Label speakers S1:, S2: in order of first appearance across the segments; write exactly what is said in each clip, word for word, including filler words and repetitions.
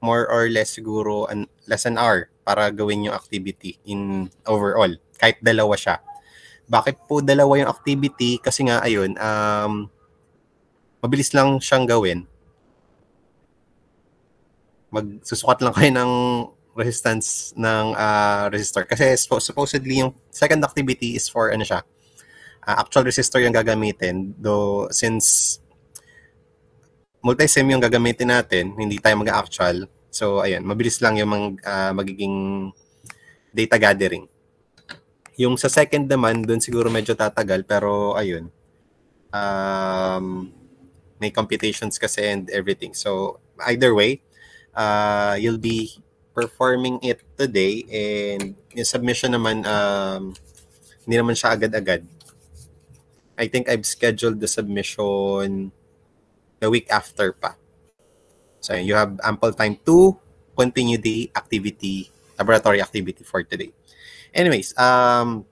S1: more or less siguro an, less an hour para gawin yung activity in overall. Kahit dalawa siya. Bakit po dalawa yung activity? Kasi nga, ayun, um, mabilis lang siyang gawin. Magsusukat lang kayo ng resistance ng uh, resistor. Kasi supposedly yung second activity is for ano siya, uh, actual resistor yung gagamitin. Though since multi-sim yung gagamitin natin, hindi tayo mag-actual. So, ayun, mabilis lang yung mag, uh, magiging data gathering. Yung sa second naman, doon siguro medyo tatagal. Pero, ayun, um, may computations kasi and everything. So, either way, uh, you'll be performing it today. And yung submission naman, um, hindi naman siya agad-agad. I think I've scheduled the submission the week after pa. So you have ample time to continue the activity, laboratory activity for today. Anyways, um,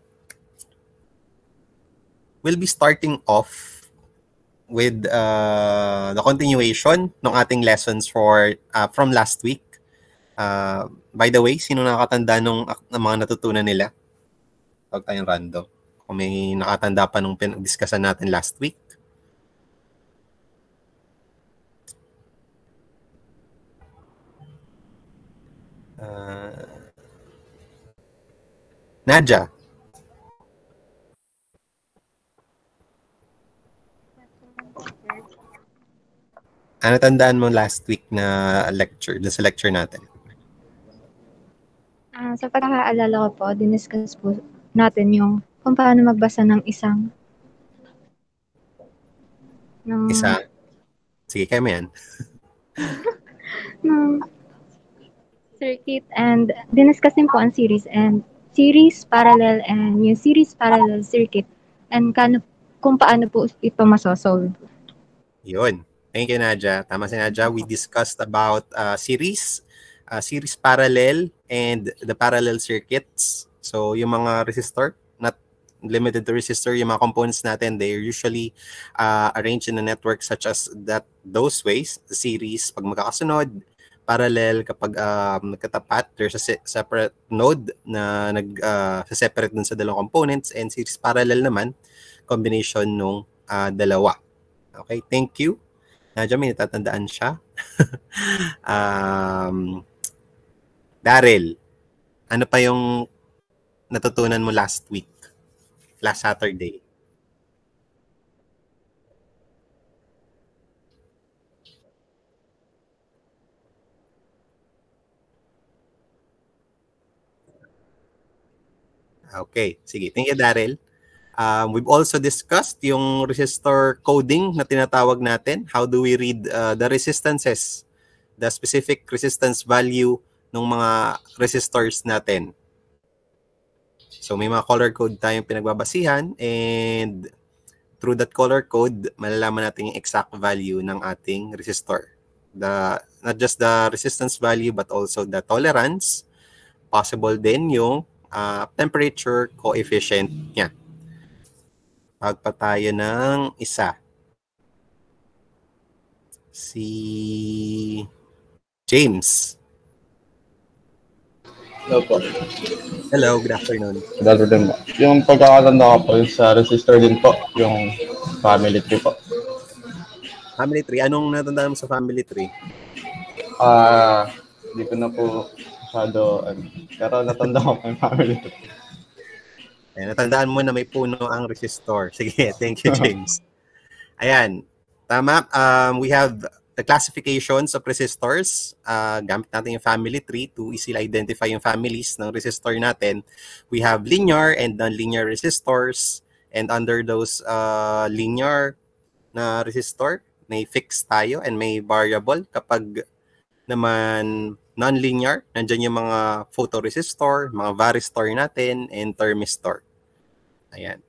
S1: we'll be starting off with uh, the continuation ng ating lessons for uh, from last week. Uh, by the way, sino nakatanda nung ng mga natutunan nila? Huwag tayong random. Kung may nakatanda pa nung pinag-discussan natin last week. Uh, Nadja. Ano tandaan mo last week na lecture, sa lecture natin?
S2: Uh, sa pagkakaalala ko po, diniscuss po natin yung kung paano magbasa ng isang ng,
S1: Isa? Sige, kaya mo yan.
S2: ng circuit, and diniscuss din po ang series and series, parallel, and yung series parallel circuit and kano, kung paano po ito masosolve.
S1: Yun. Thank you, Nadja. Tama si Nadja. We discussed about uh, series, uh, series parallel, and the parallel circuits. So, yung mga resistor, not limited to resistor, yung mga components natin, they're usually uh, arranged in a network such as that those ways. The series, pag magkakasunod, parallel, kapag um, nagkatapat, there's a se- separate node na nag-separate uh, dun sa dalawang components, and series parallel naman, combination nung uh, dalawa. Okay, thank you. Nadja, may natatandaan siya. um, Daryl, ano pa yung natutunan mo last week? Last Saturday? Okay, sige. Thank you, Daryl. Um, we've also discussed yung resistor coding na tinatawag natin. How do we read uh, the resistances, the specific resistance value ng mga resistors natin. So may mga color code tayong pinagbabasihan, and through that color code, malalaman natin yung exact value ng ating resistor. The, not just the resistance value but also the tolerance. Possible din yung uh, temperature coefficient niya. Tawag pa tayo ng isa. Si James.
S3: Hello po.
S1: Hello, good afternoon.
S3: Good afternoon po. Yung pagkakatanda ko po, yung sa resistor din po, yung family tree po.
S1: Family tree? Anong natandaan mo sa family tree?
S3: Ah, uh, hindi ko na po masyado, uh, pero natanda ko po yung family tree.
S1: Ayan, natandaan mo na may puno ang resistor. Sige, thank you, James. Ayan, tama. Um, we have the classifications of resistors. Uh, gamit natin yung family tree to easily identify yung families ng resistor natin. We have linear and non-linear resistors. And under those uh, linear na resistor, may fixed tayo and may variable. Kapag naman non-linear, nandyan yung mga photoresistor, mga varistor natin, and thermistor. Ayan.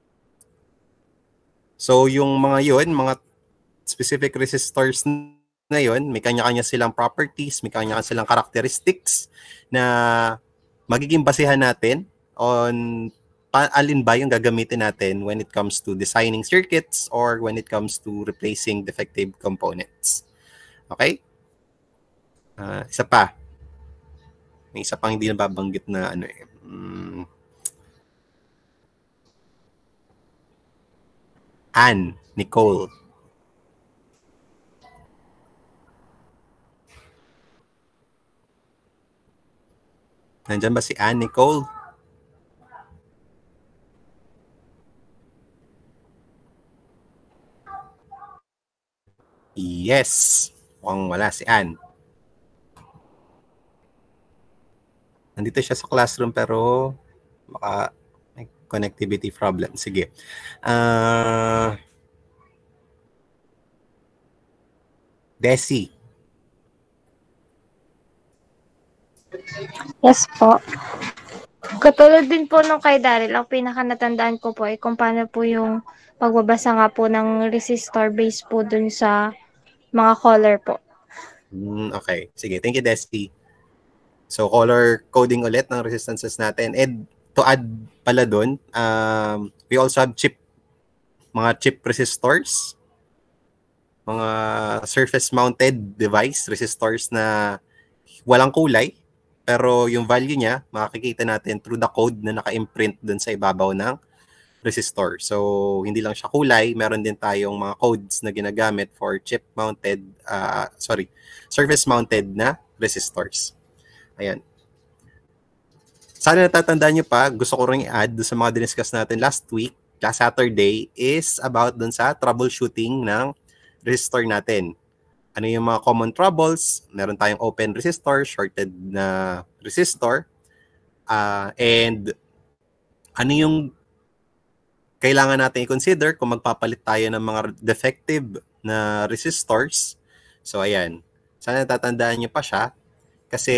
S1: So, yung mga yun, mga specific resistors na yun, may kanya-kanya silang properties, may kanya-kanya silang characteristics na magiging basihan natin on pa- alin ba yung gagamitin natin when it comes to designing circuits or when it comes to replacing defective components. Okay? Uh, isa pa. May isa pang hindi nababanggit na ano eh. Mm, Anne, Nicole. Nandyan ba si Anne, Nicole? Yes. Mukhang wala si Anne. Nandito siya sa classroom pero baka may connectivity problem. Sige. Uh, Desi.
S4: Yes po. Katulad din po nung kay Daryl, ang pinaka natandaan ko po ay kung paano po yung pagbabasa nga po ng resistor based po dun sa mga color po.
S1: Mm, okay. Sige. Thank you, Desi. So, color coding ulit ng resistances natin. And to add pala dun, um, we also have chip, mga chip resistors, mga surface-mounted device resistors na walang kulay, pero yung value niya, makikita natin through the code na naka-imprint dun sa ibabaw ng resistor. So, hindi lang siya kulay, meron din tayong mga codes na ginagamit for chip-mounted, uh, sorry, surface-mounted na resistors. Ayan. Sana natatandaan nyo pa, gusto ko rin i-add sa mga diniscuss natin last week, last Saturday, is about dun sa troubleshooting ng resistor natin. Ano yung mga common troubles? Meron tayong open resistor, shorted na resistor, uh, and ano yung kailangan natin i-consider kung magpapalit tayo ng mga defective na resistors. So, ayan. Sana natatandaan nyo pa siya kasi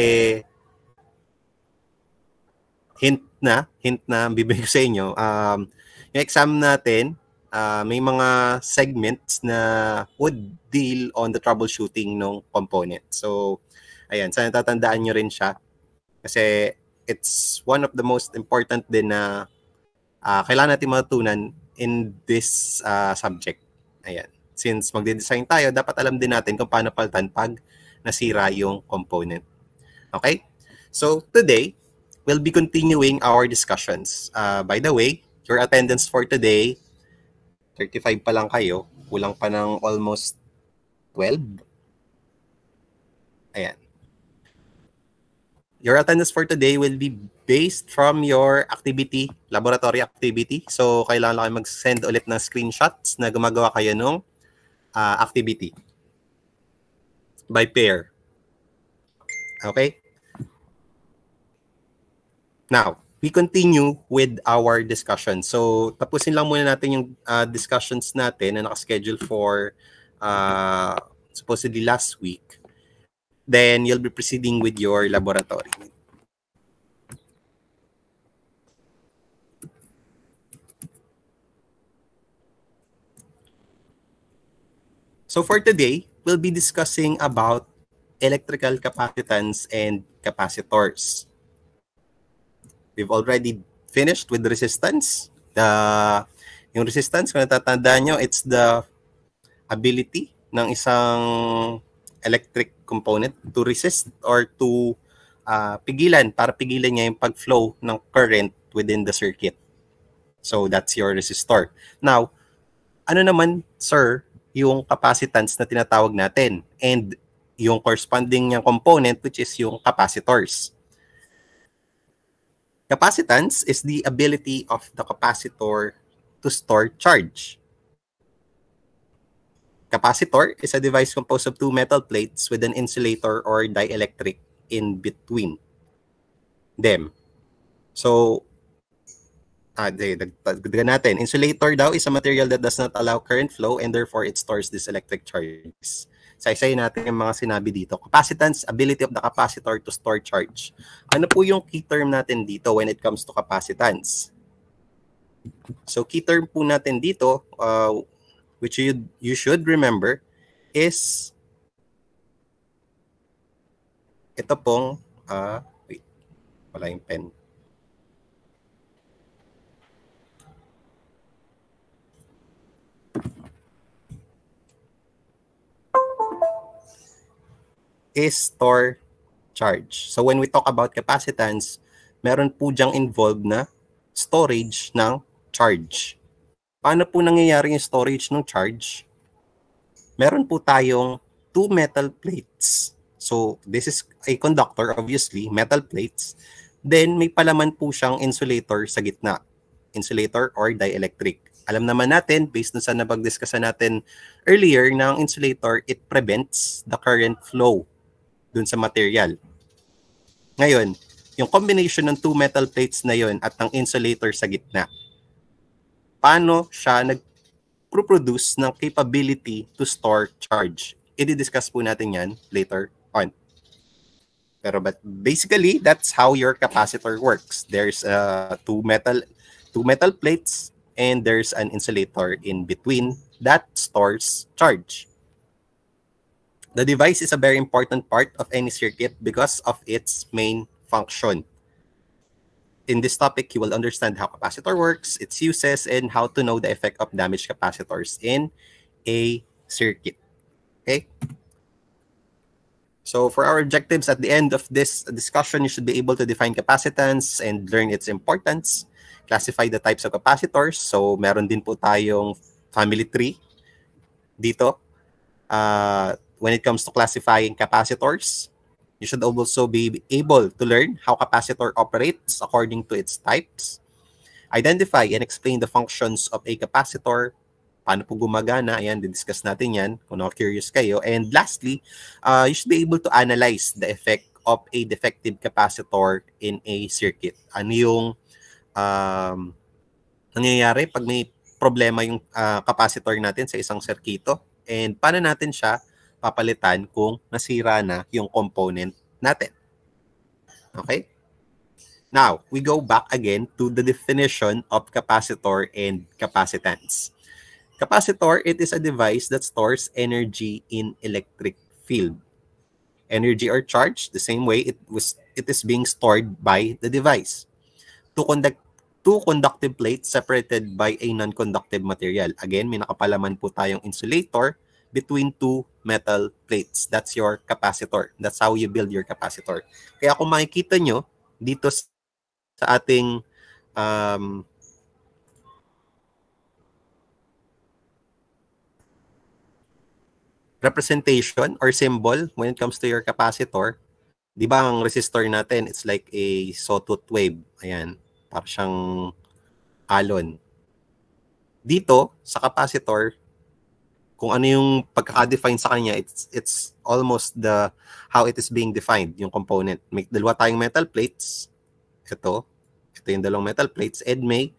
S1: hint na, hint na bibigay ko sa inyo, um, yung exam natin, uh, may mga segments na would deal on the troubleshooting ng component. So, ayan, sana tatandaan nyo rin siya kasi it's one of the most important din na uh, kailangan natin matutunan in this uh, subject. Ayan. Since magde-design tayo, dapat alam din natin kung paano palitan pag nasira yung component. Okay? So, today, we'll be continuing our discussions. Uh, by the way, your attendance for today, thirty-five pa lang kayo. Kulang pa ng almost twelve. Ayan. Your attendance for today will be based from your activity, laboratory activity. So, kailangan lang kayo mag-send ulit ng screenshots na gumagawa kayo ng uh, activity by pair. Okay? Now, we continue with our discussion. So, tapusin lang muna natin yung uh, discussions natin na nakaschedule for uh, supposedly last week. Then, you'll be proceeding with your laboratory. So, for today, we'll be discussing about electrical capacitance and capacitors. We've already finished with resistance. The, yung resistance, kung natatandaan nyo, it's the ability ng isang electric component to resist or to uh, pigilan, para pigilan niya yung pag-flow ng current within the circuit. So, that's your resistor. Now, ano naman, sir, yung capacitance na tinatawag natin and yung corresponding niyang component, which is yung capacitors. Capacitance is the ability of the capacitor to store charge. Capacitor is a device composed of two metal plates with an insulator or dielectric in between them. So, ah, dagdagan natin. Insulator daw is a material that does not allow current flow and therefore it stores these electric charges. Isa-isayin natin yung mga sinabi dito. Capacitance, ability of the capacitor to store charge. Ano po yung key term natin dito when it comes to capacitance? So, key term po natin dito, uh, which you, you should remember, is ito pong, uh, wait, wala yung pen. is store charge. So when we talk about capacitance, meron po diyang involved na storage ng charge. Paano po nangyayari yung storage ng charge? Meron po tayong two metal plates. So this is a conductor, obviously, metal plates. Then may palaman po siyang insulator sa gitna. Insulator or dielectric. Alam naman natin, based na sa napag-discussan natin earlier, na ang insulator, it prevents the current flow dun sa material. Ngayon, yung combination ng two metal plates na yon at ng insulator sa gitna, paano siya nag-produce ng capability to store charge? I-discuss po natin yan later on. Pero but basically, that's how your capacitor works. There's uh, two metal two metal plates and there's an insulator in between that stores charge. The device is a very important part of any circuit because of its main function. In this topic, you will understand how capacitor works, its uses, and how to know the effect of damaged capacitors in a circuit. Okay? So for our objectives at the end of this discussion, you should be able to define capacitance and learn its importance, classify the types of capacitors. So meron din po tayong family tree dito. Uh, when it comes to classifying capacitors, you should also be able to learn how capacitor operates according to its types. Identify and explain the functions of a capacitor. Paano po gumagana? Ayan, discuss natin yan kung na-curious kayo. And lastly, uh, you should be able to analyze the effect of a defective capacitor in a circuit. Ano yung um, nangyayari pag may problema yung uh, capacitor natin sa isang circuito? And paano natin siya papalitan kung nasira na yung component natin? Okay? Now, we go back again to the definition of capacitor and capacitance. Capacitor, it is a device that stores energy in electric field. Energy or charge, the same way it was it is being stored by the device. Two conduct two conductive plates separated by a non-conductive material. Again, may nakapalaman po tayong insulator between two metal plates. That's your capacitor. That's how you build your capacitor. Kaya kung makikita nyo, dito sa ating um, representation or symbol when it comes to your capacitor, di ba ang resistor natin, it's like a sawtooth wave. Ayan, para siyang alon. Dito, sa capacitor, kung ano yung pagkaka-define sa kanya, it's it's almost the how it is being defined, yung component. May dalawa tayong metal plates. Ito. Ito yung dalawang metal plates. And may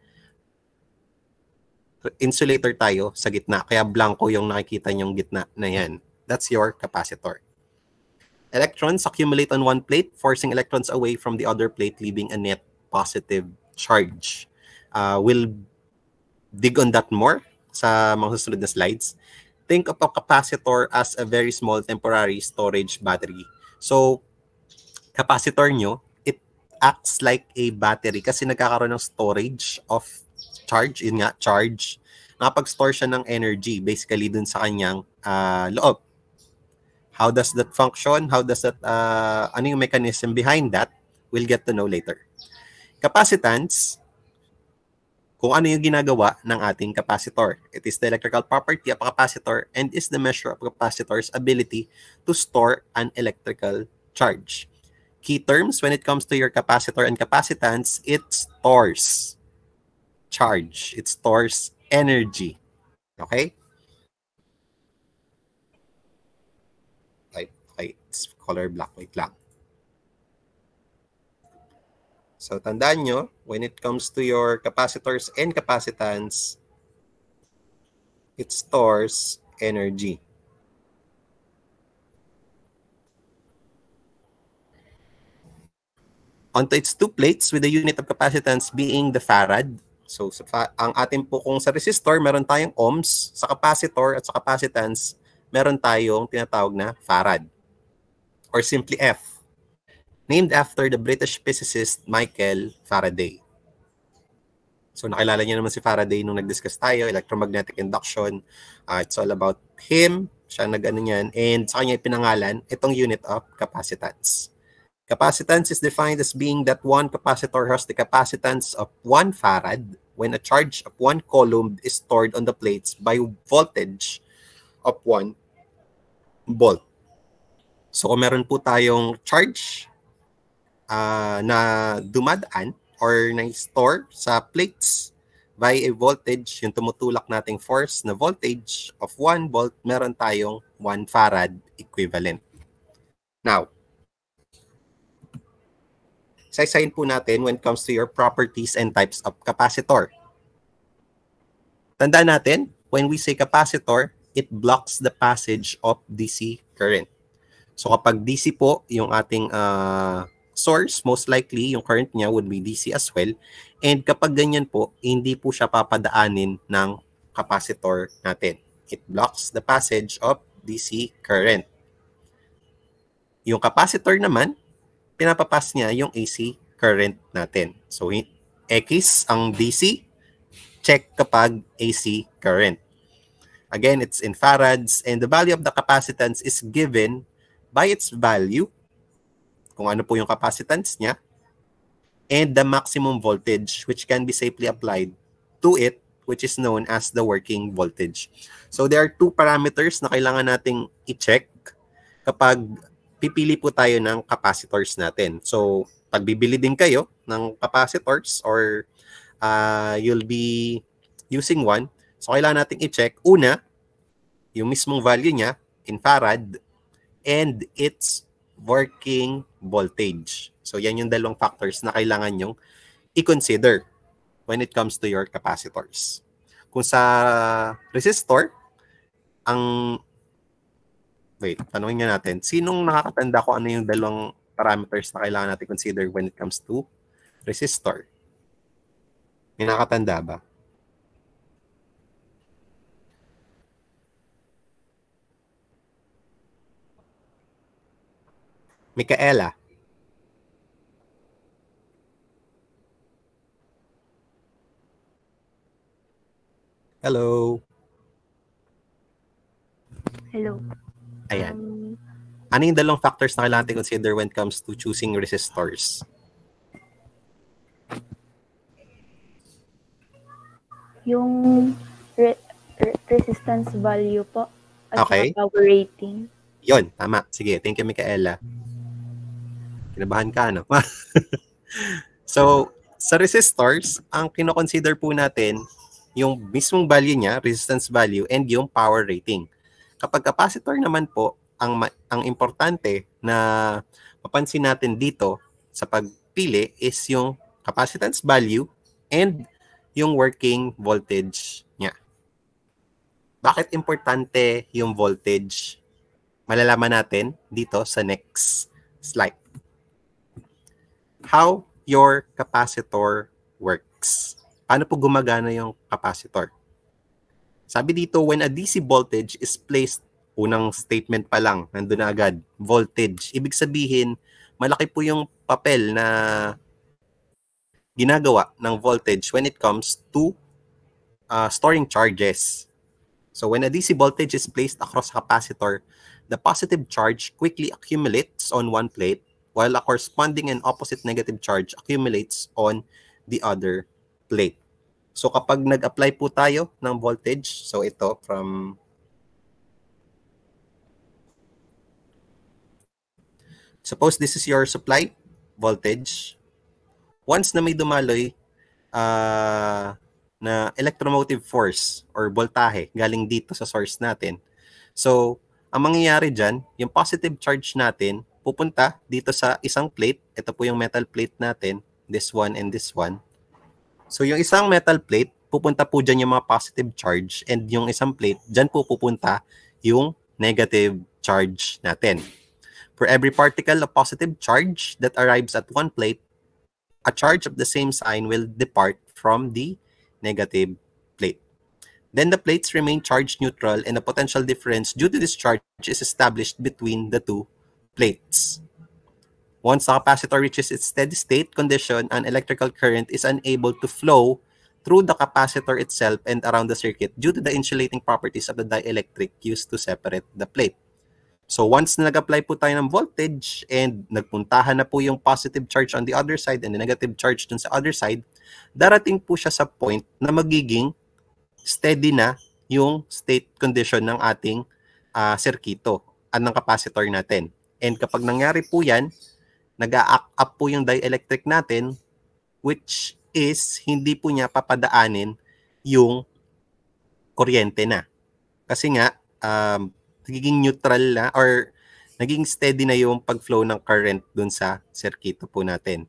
S1: insulator tayo sa gitna. Kaya blanco yung nakikita nyong gitna na yan. That's your capacitor. Electrons accumulate on one plate, forcing electrons away from the other plate, leaving a net positive charge. Uh, we'll dig on that more sa mga susunod na slides. Think of a capacitor as a very small temporary storage battery. So, capacitor nyo, it acts like a battery kasi nagkakaroon ng storage of charge, yun nga, charge. Nakapag-store siya ng energy basically dun sa kanyang uh, loob. How does that function? How does that, uh, ano yung mechanism behind that? We'll get to know later. Capacitance, kung ano yung ginagawa ng ating capacitor. It is the electrical property of a capacitor and is the measure of a capacitor's ability to store an electrical charge. Key terms when it comes to your capacitor and capacitance, it stores charge. It stores energy. Okay? Okay, okay. It's color black. Wait lang. So, tandaan nyo, when it comes to your capacitors and capacitance, it stores energy. Onto its two plates with the unit of capacitance being the farad. So, sa, ang atin po kung sa resistor, meron tayong ohms. Sa capacitor at sa capacitance, meron tayong tinatawag na farad. Or simply F. Named after the British physicist Michael Faraday. So nakilala niyo naman si Faraday nung nag-discuss tayo, electromagnetic induction. Uh, it's all about him Siya nag-ano niyan. And sa kanya pinangalan, itong unit of capacitance. Capacitance is defined as being that one capacitor has the capacitance of one farad when a charge of one coulomb is stored on the plates by voltage of one volt. So kung meron po tayong charge uh, na dumadaan or na-store sa plates by a voltage, yung tumutulak nating force na voltage of one volt, meron tayong one farad equivalent. Now, isa-isahin po natin when it comes to your properties and types of capacitor. Tandaan natin, when we say capacitor, it blocks the passage of D C current. So kapag D C po yung ating uh, source, most likely yung current niya would be D C as well. And kapag ganyan po, hindi po siya papadaanin ng capacitor natin. It blocks the passage of D C current. Yung capacitor naman, pinapapas niya yung A C current natin. So, X ang D C, check kapag A C current. Again, it's in farads, and the value of the capacitance is given by its value, kung ano po yung capacitance niya, and the maximum voltage, which can be safely applied to it, which is known as the working voltage. So, there are two parameters na kailangan nating i-check kapag pipili po tayo ng capacitors natin. So, pag bibili din kayo ng capacitors or uh, you'll be using one, so kailangan nating i-check, una, yung mismong value niya in farad and its working voltage. So, yan yung dalawang factors na kailangan nyong i-consider when it comes to your capacitors. Kung sa resistor, ang wait, tanungin nga natin, sinong nakakatanda ko ano yung dalawang parameters na kailangan natin consider when it comes to resistor? May nakakatanda ba? Micaela? Hello?
S2: Hello.
S1: Ayan.
S2: Um,
S1: Ano yung dalawang factors na kailangan natin consider when it comes to choosing resistors?
S2: yung re- re- resistance value po at
S1: Okay.
S2: saka power rating.
S1: Yon, tama. Sige, thank you, Micaela. Kinabahan ka, no? So, sa resistors, ang kino-consider po natin yung mismong value niya, resistance value, and yung power rating. Kapag capacitor naman po, ang ang importante na mapansin natin dito sa pagpili is yung capacitance value and yung working voltage niya. Bakit importante yung voltage? Malalaman natin dito sa next slide. How your capacitor works. Paano po gumagana yung capacitor? Sabi dito, when a D C voltage is placed, unang statement pa lang, nandun na agad, voltage. Ibig sabihin, malaki po yung papel na ginagawa ng voltage when it comes to uh, storing charges. So when a D C voltage is placed across a capacitor, the positive charge quickly accumulates on one plate while a corresponding and opposite negative charge accumulates on the other plate. So kapag nag-apply po tayo ng voltage, so ito from suppose this is your supply voltage. Once na may dumaloy uh, na electromotive force or voltahe galing dito sa source natin. So, ang mangyayari dyan, yung positive charge natin pupunta dito sa isang plate. Ito po yung metal plate natin, this one and this one. So, yung isang metal plate, pupunta po dyan yung mga positive charge and yung isang plate, dyan po pupunta yung negative charge natin. For every particle of positive charge that arrives at one plate, a charge of the same sign will depart from the negative plate. Then the plates remain charge neutral and a potential difference due to this charge is established between the two plates. Once the capacitor reaches its steady state condition, an electrical current is unable to flow through the capacitor itself and around the circuit due to the insulating properties of the dielectric used to separate the plate. So once na nag-apply po tayo ng voltage and nagpuntahan na po yung positive charge on the other side and the negative charge dun sa other side, darating po siya sa point na magiging steady na yung state condition ng ating uh, sirkito at ng capacitor natin. And kapag nangyari po yan, nag-a-act up po yung dielectric natin, which is hindi po niya papadaanin yung kuryente na. Kasi nga, um, nagiging neutral na or naging steady na yung pag-flow ng current dun sa sirkito po natin.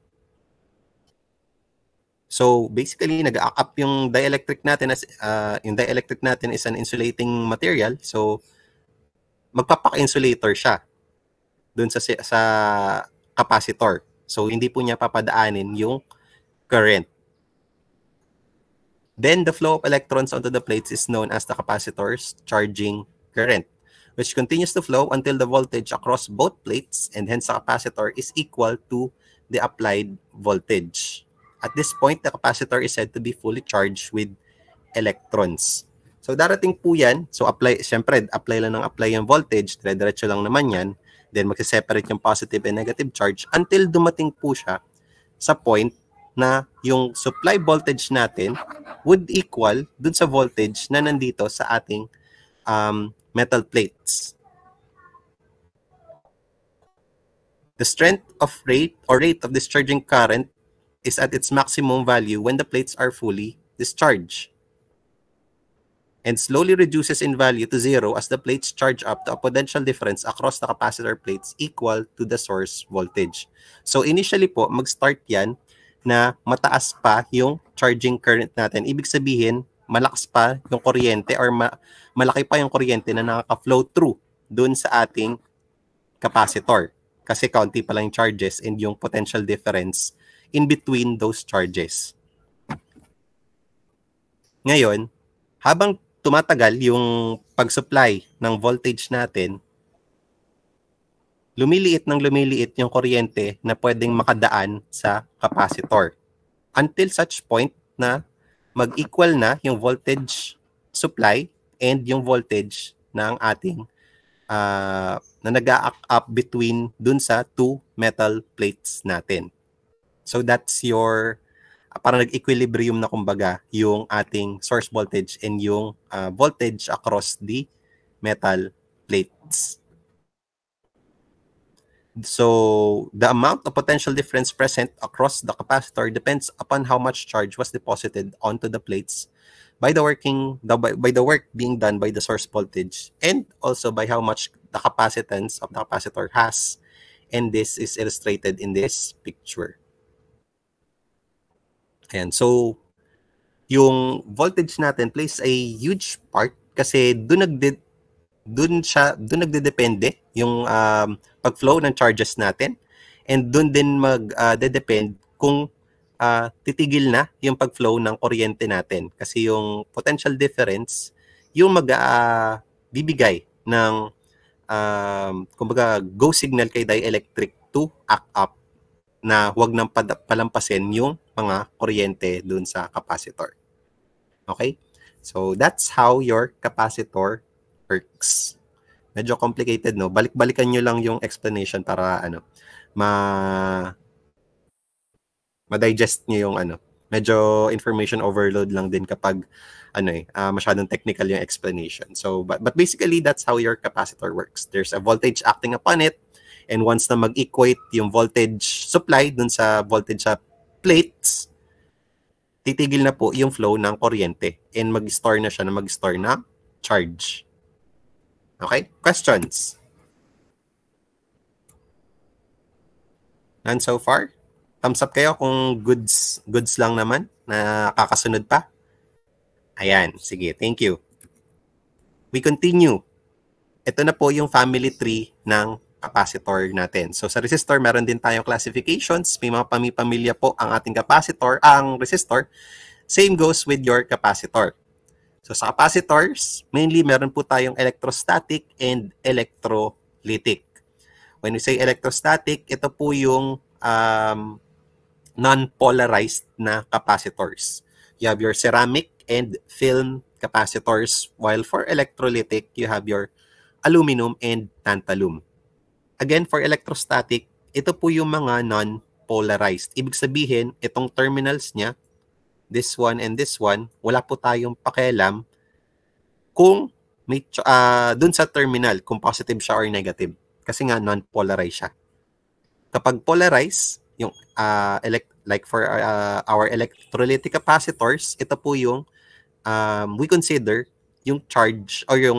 S1: So, basically, nag-act up yung dielectric natin as uh, yung dielectric natin is an insulating material. So, magpapak-insulator siya dun sa sa capacitor. So, hindi po niya papadaanin yung current. Then, the flow of electrons onto the plates is known as the capacitor's charging current, which continues to flow until the voltage across both plates and hence the capacitor is equal to the applied voltage. At this point, the capacitor is said to be fully charged with electrons. So, darating po yan. So, apply, syempre, apply lang ng apply yung voltage. Dire-diretso lang naman yan. Then, magsiseparate yung positive and negative charge until dumating po siya sa point na yung supply voltage natin would equal dun sa voltage na nandito sa ating um, metal plates. The strength of rate or rate of discharging current is at its maximum value when the plates are fully discharged, and slowly reduces in value to zero as the plates charge up to a potential difference across the capacitor plates equal to the source voltage. So initially po, mag-start yan na mataas pa yung charging current natin. Ibig sabihin, malakas pa yung kuryente or ma malaki pa yung kuryente na nakaka-flow through dun sa ating capacitor. Kasi kaunti pa lang yung charges and yung potential difference in between those charges. Ngayon, habang tumatagal yung pag-supply ng voltage natin, lumiliit ng lumiliit yung kuryente na pwedeng makadaan sa capacitor until such point na mag-equal na yung voltage supply and yung voltage ng ating uh, na nag-a-act up between dun sa two metal plates natin. So that's your uh, parang nag-equilibrium na kumbaga yung ating source voltage and yung uh, voltage across the metal plates. So, the amount of potential difference present across the capacitor depends upon how much charge was deposited onto the plates by the working the, by, by the work being done by the source voltage and also by how much the capacitance of the capacitor has. And this is illustrated in this picture. Ayan. So, yung voltage natin plays a huge part kasi doon nagde doon siya doon nagdedepende yung um, pag-flow ng charges natin and doon din mag-depend uh, kung uh, titigil na yung pag-flow ng kuryente natin kasi yung potential difference yung mag-bibigay uh, ng um, kumbaga go signal kay dielectric to act up na huwag nang palampasin yung mga kuryente doon sa capacitor. Okay? So that's how your capacitor works. Medyo complicated, no? Balik-balikan nyo lang yung explanation para ano, ma ma-digest nyo yung ano. Medyo information overload lang din kapag ano eh, uh, masyadong technical yung explanation. So, but, but basically, that's how your capacitor works. There's a voltage acting upon it, and once na mag-equate yung voltage supply dun sa voltage sa plates, titigil na po yung flow ng kuryente and mag-store na siya na mag-store na charge. Okay? Questions? None so far? Thumbs up kayo kung goods goods lang naman na kakasunod pa. Ayan. Sige. Thank you. We continue. Ito na po yung family tree ng capacitor natin. So sa resistor, meron din tayong classifications. May mga pami-pamilya po ang ating capacitor, ang resistor. Same goes with your capacitor. So sa capacitors, mainly meron po tayong electrostatic and electrolytic. When we say electrostatic, ito po yung um, non-polarized na capacitors. you have your ceramic and film capacitors, while for electrolytic, you have your aluminum and tantalum. Again, for electrostatic, ito po yung mga non-polarized. Ibig sabihin, itong terminals niya, this one and this one, wala po tayong pakialam kung may uh, dun sa terminal, kung positive siya or negative. Kasi nga, non-polarized siya. Kapag polarized, yung uh, elect like for uh, our electrolytic capacitors, ito po yung um, we consider yung charge or yung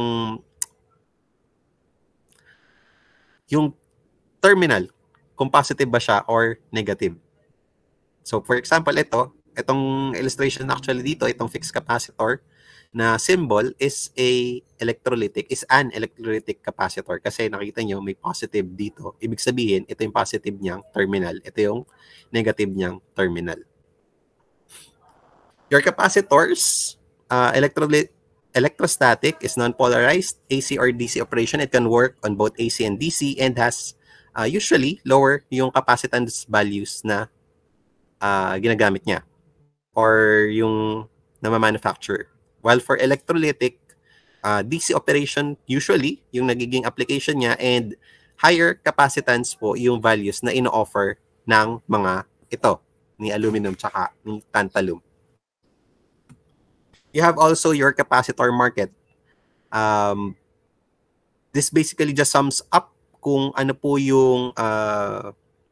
S1: yung terminal, kung positive ba siya or negative. So for example, ito, itong illustration actually dito, itong fixed capacitor na symbol is a electrolytic, is an electrolytic capacitor. Kasi nakita nyo, may positive dito. Ibig sabihin, ito yung positive niyang terminal. Ito yung negative niyang terminal. Your capacitors, uh, electrolytic, electrostatic is non-polarized, A C or D C operation. It can work on both A C and D C and has uh, usually lower yung capacitance values na uh, ginagamit niya or yung na-manufacture. While for electrolytic, uh, D C operation usually yung nagiging application niya and higher capacitance po yung values na ino-offer ng mga ito, ni aluminum tsaka ni tantalum. You have also your capacitor market. Um, this basically just sums up kung ano po yung uh,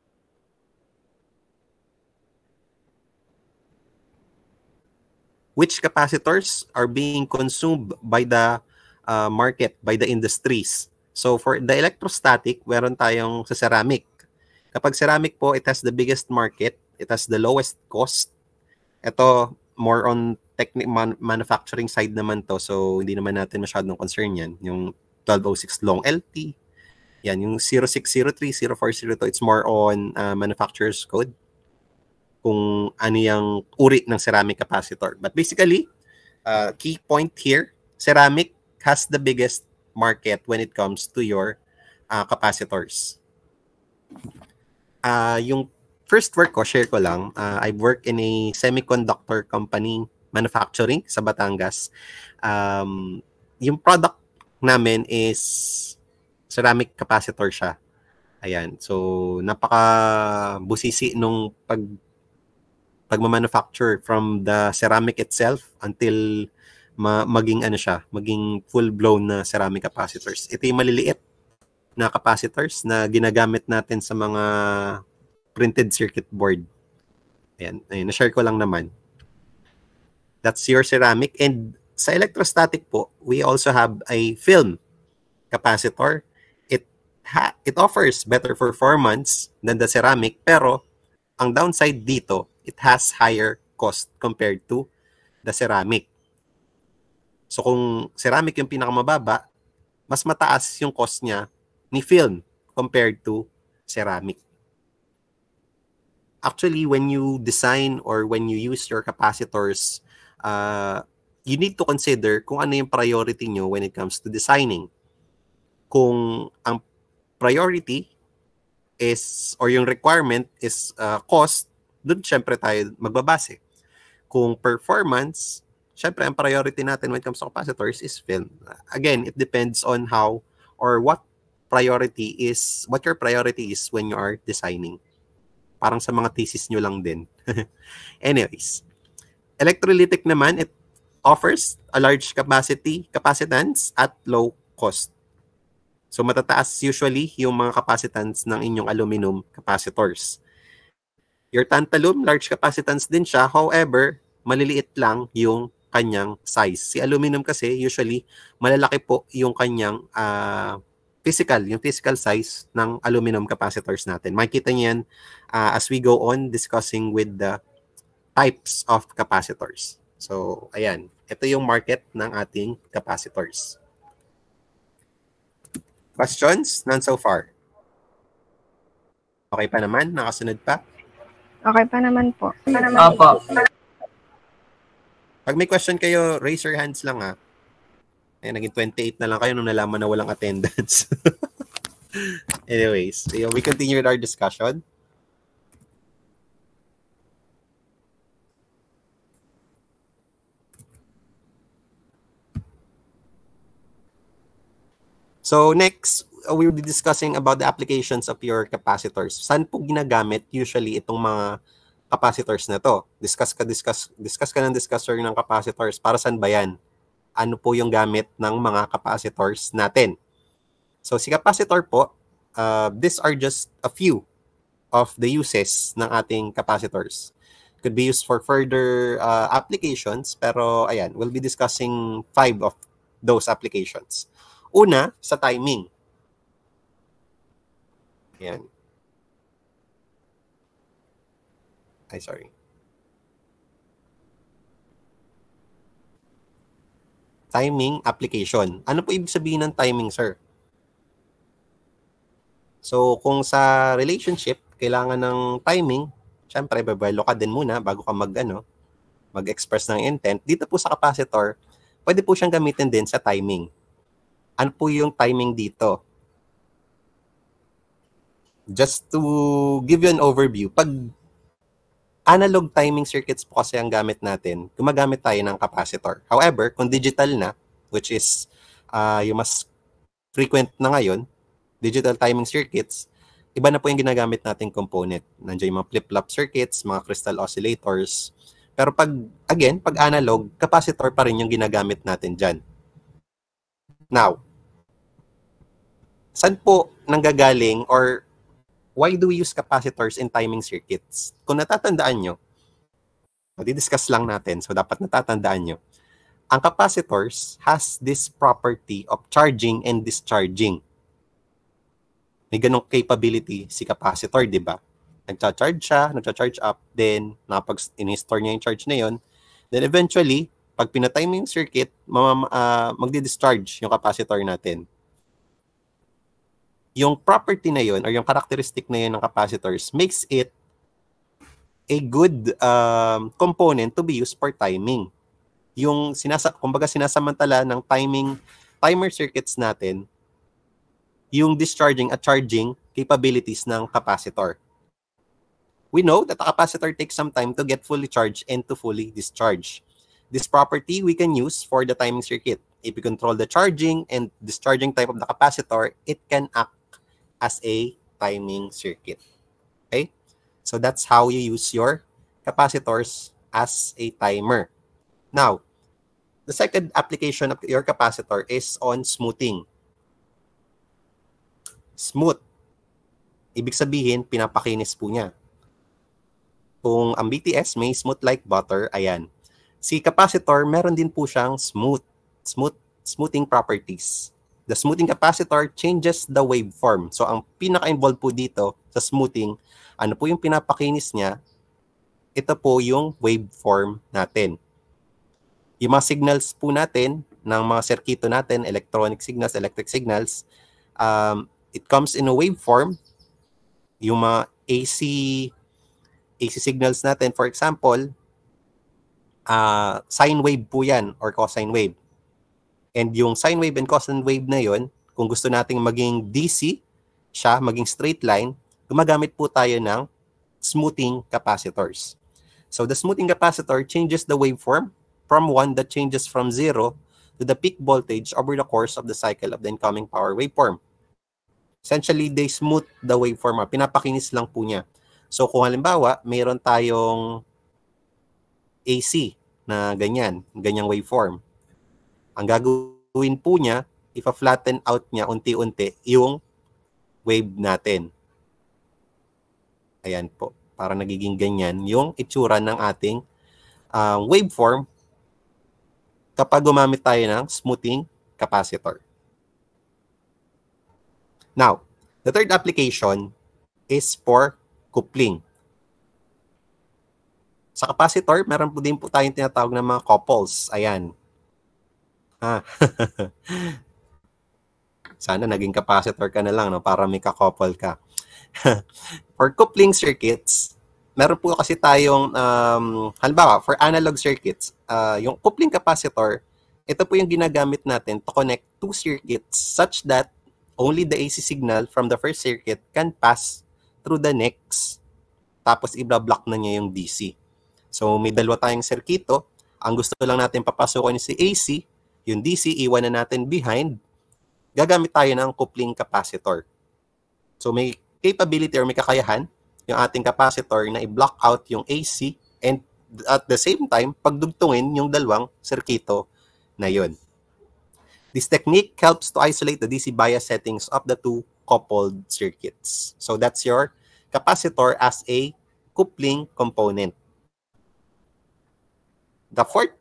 S1: which capacitors are being consumed by the uh, market, by the industries. So for the electrostatic, meron tayong sa ceramic. Kapag ceramic po, it has the biggest market, it has the lowest cost. Ito, more on technic man- manufacturing side naman to, so hindi naman natin masyadong concern yan. Yung twelve oh six long L T, yan, yung zero six zero three, zero four zero two, it's more on uh, manufacturer's code kung ano yung uri ng ceramic capacitor. But basically, uh, key point here, ceramic has the biggest market when it comes to your uh, capacitors. Uh, yung first work ko, share ko lang, uh, I work in a semiconductor company manufacturing sa Batangas. Um, yung product namin is ceramic capacitor siya. Ayan. So, napaka-busisi nung pag pagma-manufacture from the ceramic itself until ma- maging ano siya, maging full-blown na ceramic capacitors. Ito yung maliliit na capacitors na ginagamit natin sa mga printed circuit board. Ayan, ayun, na-share ko lang naman. That's your ceramic. And sa electrostatic po, we also have a film capacitor. It ha- it offers better performance than the ceramic, pero ang downside dito, it has higher cost compared to the ceramic. So kung ceramic yung pinakamababa, mas mataas yung cost niya ni film compared to ceramic. Actually, when you design or when you use your capacitors, uh, you need to consider kung ano yung priority nyo when it comes to designing. Kung ang priority is, or yung requirement is uh, cost, dun syempre tayo magbabase. Kung performance, syempre ang priority natin when it comes to capacitors is film. Again, it depends on how or what priority is, what your priority is when you are designing. Parang sa mga thesis nyo lang din. Anyways, electrolytic naman, it offers a large capacity, capacitance at low cost. So matataas usually yung mga capacitance ng inyong aluminum capacitors. Your tantalum, large capacitance din siya. However, maliliit lang yung kanyang size. Si aluminum kasi usually malalaki po yung kanyang uh, physical, yung physical size ng aluminum capacitors natin. Makikita niyo yan uh, as we go on discussing with the types of capacitors. So, ayan. Ito yung market ng ating capacitors. Questions? None so far. Okay pa naman? Nakasunod pa?
S2: Okay pa naman po.
S5: Opo.
S1: Pag may question kayo, raise your hands lang ha. Eh, naging twenty-eight na lang kayo nung nalaman na walang attendance. Anyways, so we continue with our discussion. So next, uh, we will be discussing about the applications of your capacitors. Saan po ginagamit usually itong mga capacitors na to? Discuss ka, discuss, discuss ka ng discussor ng capacitors. Para saan ba yan? Ano po yung gamit ng mga capacitors natin? So si capacitor po, uh, these are just a few of the uses ng ating capacitors. Could be used for further uh, applications, pero ayan, we'll be discussing five of those applications. Una, sa timing. Ayan. Ay, sorry. Timing application. Ano po ibig sabihin ng timing, sir? So, kung sa relationship, kailangan ng timing, syempre, babalo ka din muna bago ka mag, ano, mag-express ng intent. Dito po sa capacitor, pwede po siyang gamitin din sa timing. Ano po yung timing dito? Just to give you an overview, pag analog timing circuits po kasi ang gamit natin, gumagamit tayo ng capacitor. However, kung digital na, which is uh, yung mas frequent na ngayon, digital timing circuits, iba na po yung ginagamit nating component. Nandiyan yung mga flip-flop circuits, mga crystal oscillators. Pero pag, again, pag analog, capacitor pa rin yung ginagamit natin dyan. Now, saan po nanggagaling or why do we use capacitors in timing circuits? Kung natatandaan nyo, di-discuss lang natin, so dapat natatandaan nyo. Ang capacitors has this property of charging and discharging. May ganong capability si capacitor, di ba? Nagcha-charge siya, nagcha-charge up, then napag-in-store niya yung charge na yun. Then eventually, pag pinatime mo yung circuit, uh, magdi-discharge yung capacitor natin. Yung property na yun, or yung characteristic na yun ng capacitors, makes it a good um, component to be used for timing. Yung, sinasa kumbaga sinasamantala ng timing, timer circuits natin, yung discharging at charging capabilities ng capacitor. We know that a capacitor takes some time to get fully charged and to fully discharge. This property we can use for the timing circuit. If we control the charging and discharging type of the capacitor, it can act as a timing circuit. Okay? So that's how you use your capacitors as a timer. Now, the second application of your capacitor is on smoothing. Smooth. Ibig sabihin, pinapakinis po niya. Kung ang B T S may smooth like butter, ayan. Si capacitor, meron din po siyang smooth, smooth, smoothing properties. The smoothing capacitor changes the waveform. So, ang pinaka-involved po dito sa smoothing, ano po yung pinapakinis niya? Ito po yung waveform natin. Yung mga signals po natin, ng mga circuito natin, electronic signals, electric signals, um, it comes in a waveform. Yung mga A C, A C signals natin, for example, uh, sine wave po yan or cosine wave. And yung sine wave and cosine wave na yon, kung gusto nating maging D C siya, maging straight line, gumagamit po tayo ng smoothing capacitors. So the smoothing capacitor changes the waveform from one that changes from zero to the peak voltage over the course of the cycle of the incoming power waveform. Essentially, they smooth the waveform. Pinapakinis lang po niya. So kung halimbawa, mayroon tayong A C na ganyan, ganyang waveform. Ang gagawin po niya, ipa-flatten out niya unti-unti yung wave natin. Ayan po. Para nagiging ganyan yung itsura ng ating uh, waveform kapag gumamit tayo ng smoothing capacitor. Now, the third application is for coupling. Sa capacitor, meron po din po tayong tinatawag na mga couples. Ayan. Ah. Sana naging capacitor ka na lang, no, para may kakouple ka. For coupling circuits, meron po kasi tayong, um, halimbawa, for analog circuits, uh, yung coupling capacitor, ito po yung ginagamit natin to connect two circuits such that only the A C signal from the first circuit can pass through the next. Tapos i-block na niya yung D C. So may dalawa tayong circuito. Ang gusto lang natin papasukin si A C, yung D C iwan na natin behind. gagamit tayo ng coupling capacitor. So may capability or may kakayahan yung ating capacitor na i-block out yung A C and at the same time, pagdugtungin yung dalawang sirkito na yun. This technique helps to isolate the D C bias settings of the two coupled circuits. So that's your capacitor as a coupling component. The fourth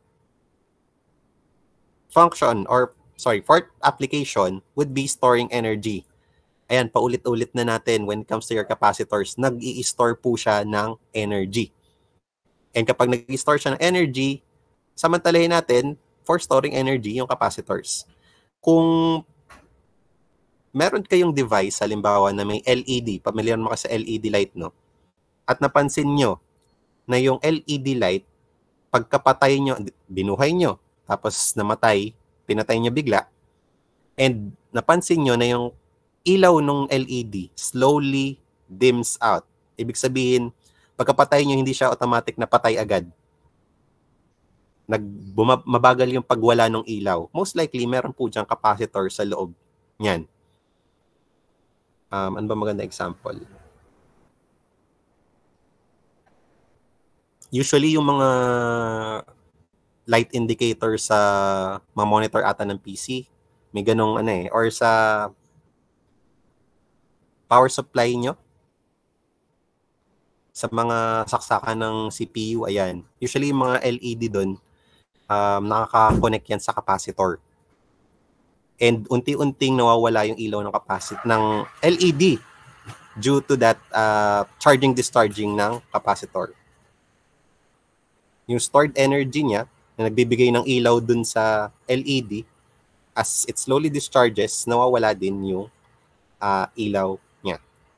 S1: function or sorry, fourth application would be storing energy. Ayan, paulit-ulit na natin when it comes to your capacitors, nag-i-store po siya ng energy. And kapag nag-i-store siya ng energy, samantalahin natin for storing energy yung capacitors. Kung meron kayong device, halimbawa na may L E D, pamilyar mo kasi sa L E D light, no? At napansin nyo na yung L E D light, pagkapatay nyo, binuhay nyo, tapos namatay, pinatay nyo bigla, and napansin nyo na yung ilaw ng L E D slowly dims out. Ibig sabihin, pagkapatay nyo, hindi siya automatic na patay agad. Nagbumabagal yung pagwala ng ilaw. Most likely, meron po diyang capacitor sa loob niyan. Um, ano ba maganda example? Usually, yung mga light indicator sa mga monitor ata ng P C, may ganong ano eh, or sa power supply nyo, sa mga saksakan ng C P U, ayan. Usually, yung mga L E D doon, um, nakaka-connect yan sa capacitor. And unti-unting nawawala yung ilaw ng capacitor ng L E D due to that uh, charging-discharging ng capacitor. Yung stored energy niya na nagbibigay ng ilaw dun sa L E D, as it slowly discharges, nawawala din yung uh, ilaw niya.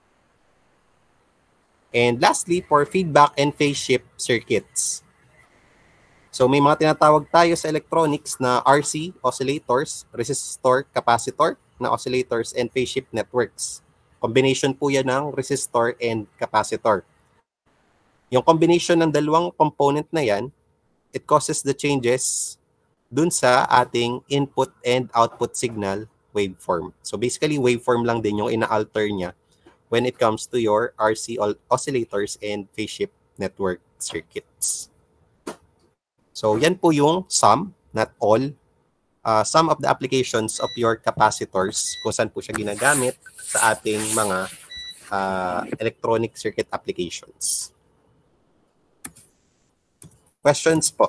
S1: And lastly, for feedback and phase shift circuits. So may mga tinatawag tayo sa electronics na R C, oscillators, resistor, capacitor na oscillators, and phase shift networks. Combination po yan ng resistor and capacitor. Yung combination ng dalawang component na yan, it causes the changes dun sa ating input and output signal waveform. So basically, waveform lang din yung ina-alter niya when it comes to your R C oscillators and phase shift network circuits. So yan po yung some, not all, uh, some of the applications of your capacitors kung saan po siya ginagamit sa ating mga uh, electronic circuit applications. Questions po?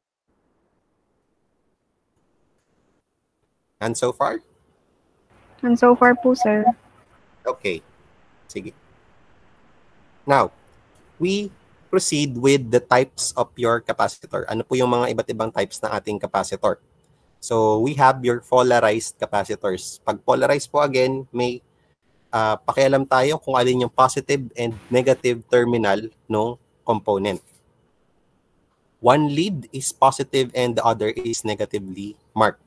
S1: And so far?
S2: And so far po, sir.
S1: Okay. Sige. Now, we proceed with the types of your capacitor. Ano po yung mga iba't ibang types ng ating capacitor? So, we have your polarized capacitors. Pag polarized po again, may uh, pakialam tayo kung alin yung positive and negative terminal ng component. One lead is positive and the other is negatively marked.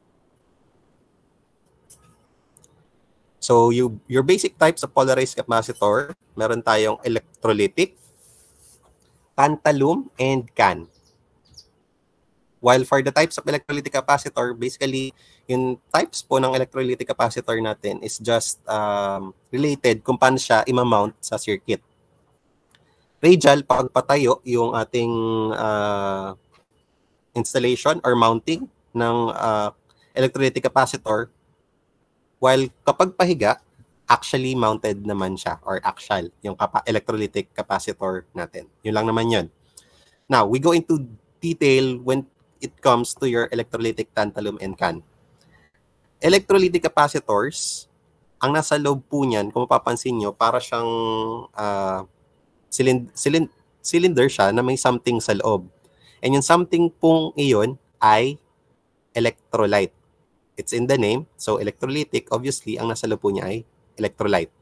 S1: So, you, your basic types of polarized capacitor, meron tayong electrolytic, tantalum, and can. While for the types of electrolytic capacitor, basically, yung types po ng electrolytic capacitor natin is just um, related kung paano siya imamount sa circuit. Radial, pagpatayo yung ating uh, installation or mounting ng uh, electrolytic capacitor, while kapag pahiga, actually mounted naman siya or axial, yung kapa electrolytic capacitor natin. Yun lang naman yun. Now, we go into detail when it comes to your electrolytic tantalum and can. Electrolytic capacitors, ang nasa loob po niyan, kung mapapansin nyo, para siyang uh, cylind cylind cylinder siya na may something sa loob. And yung something pong iyon ay electrolyte. It's in the name. So, electrolytic, obviously, ang nasa loob po niya ay electrolyte.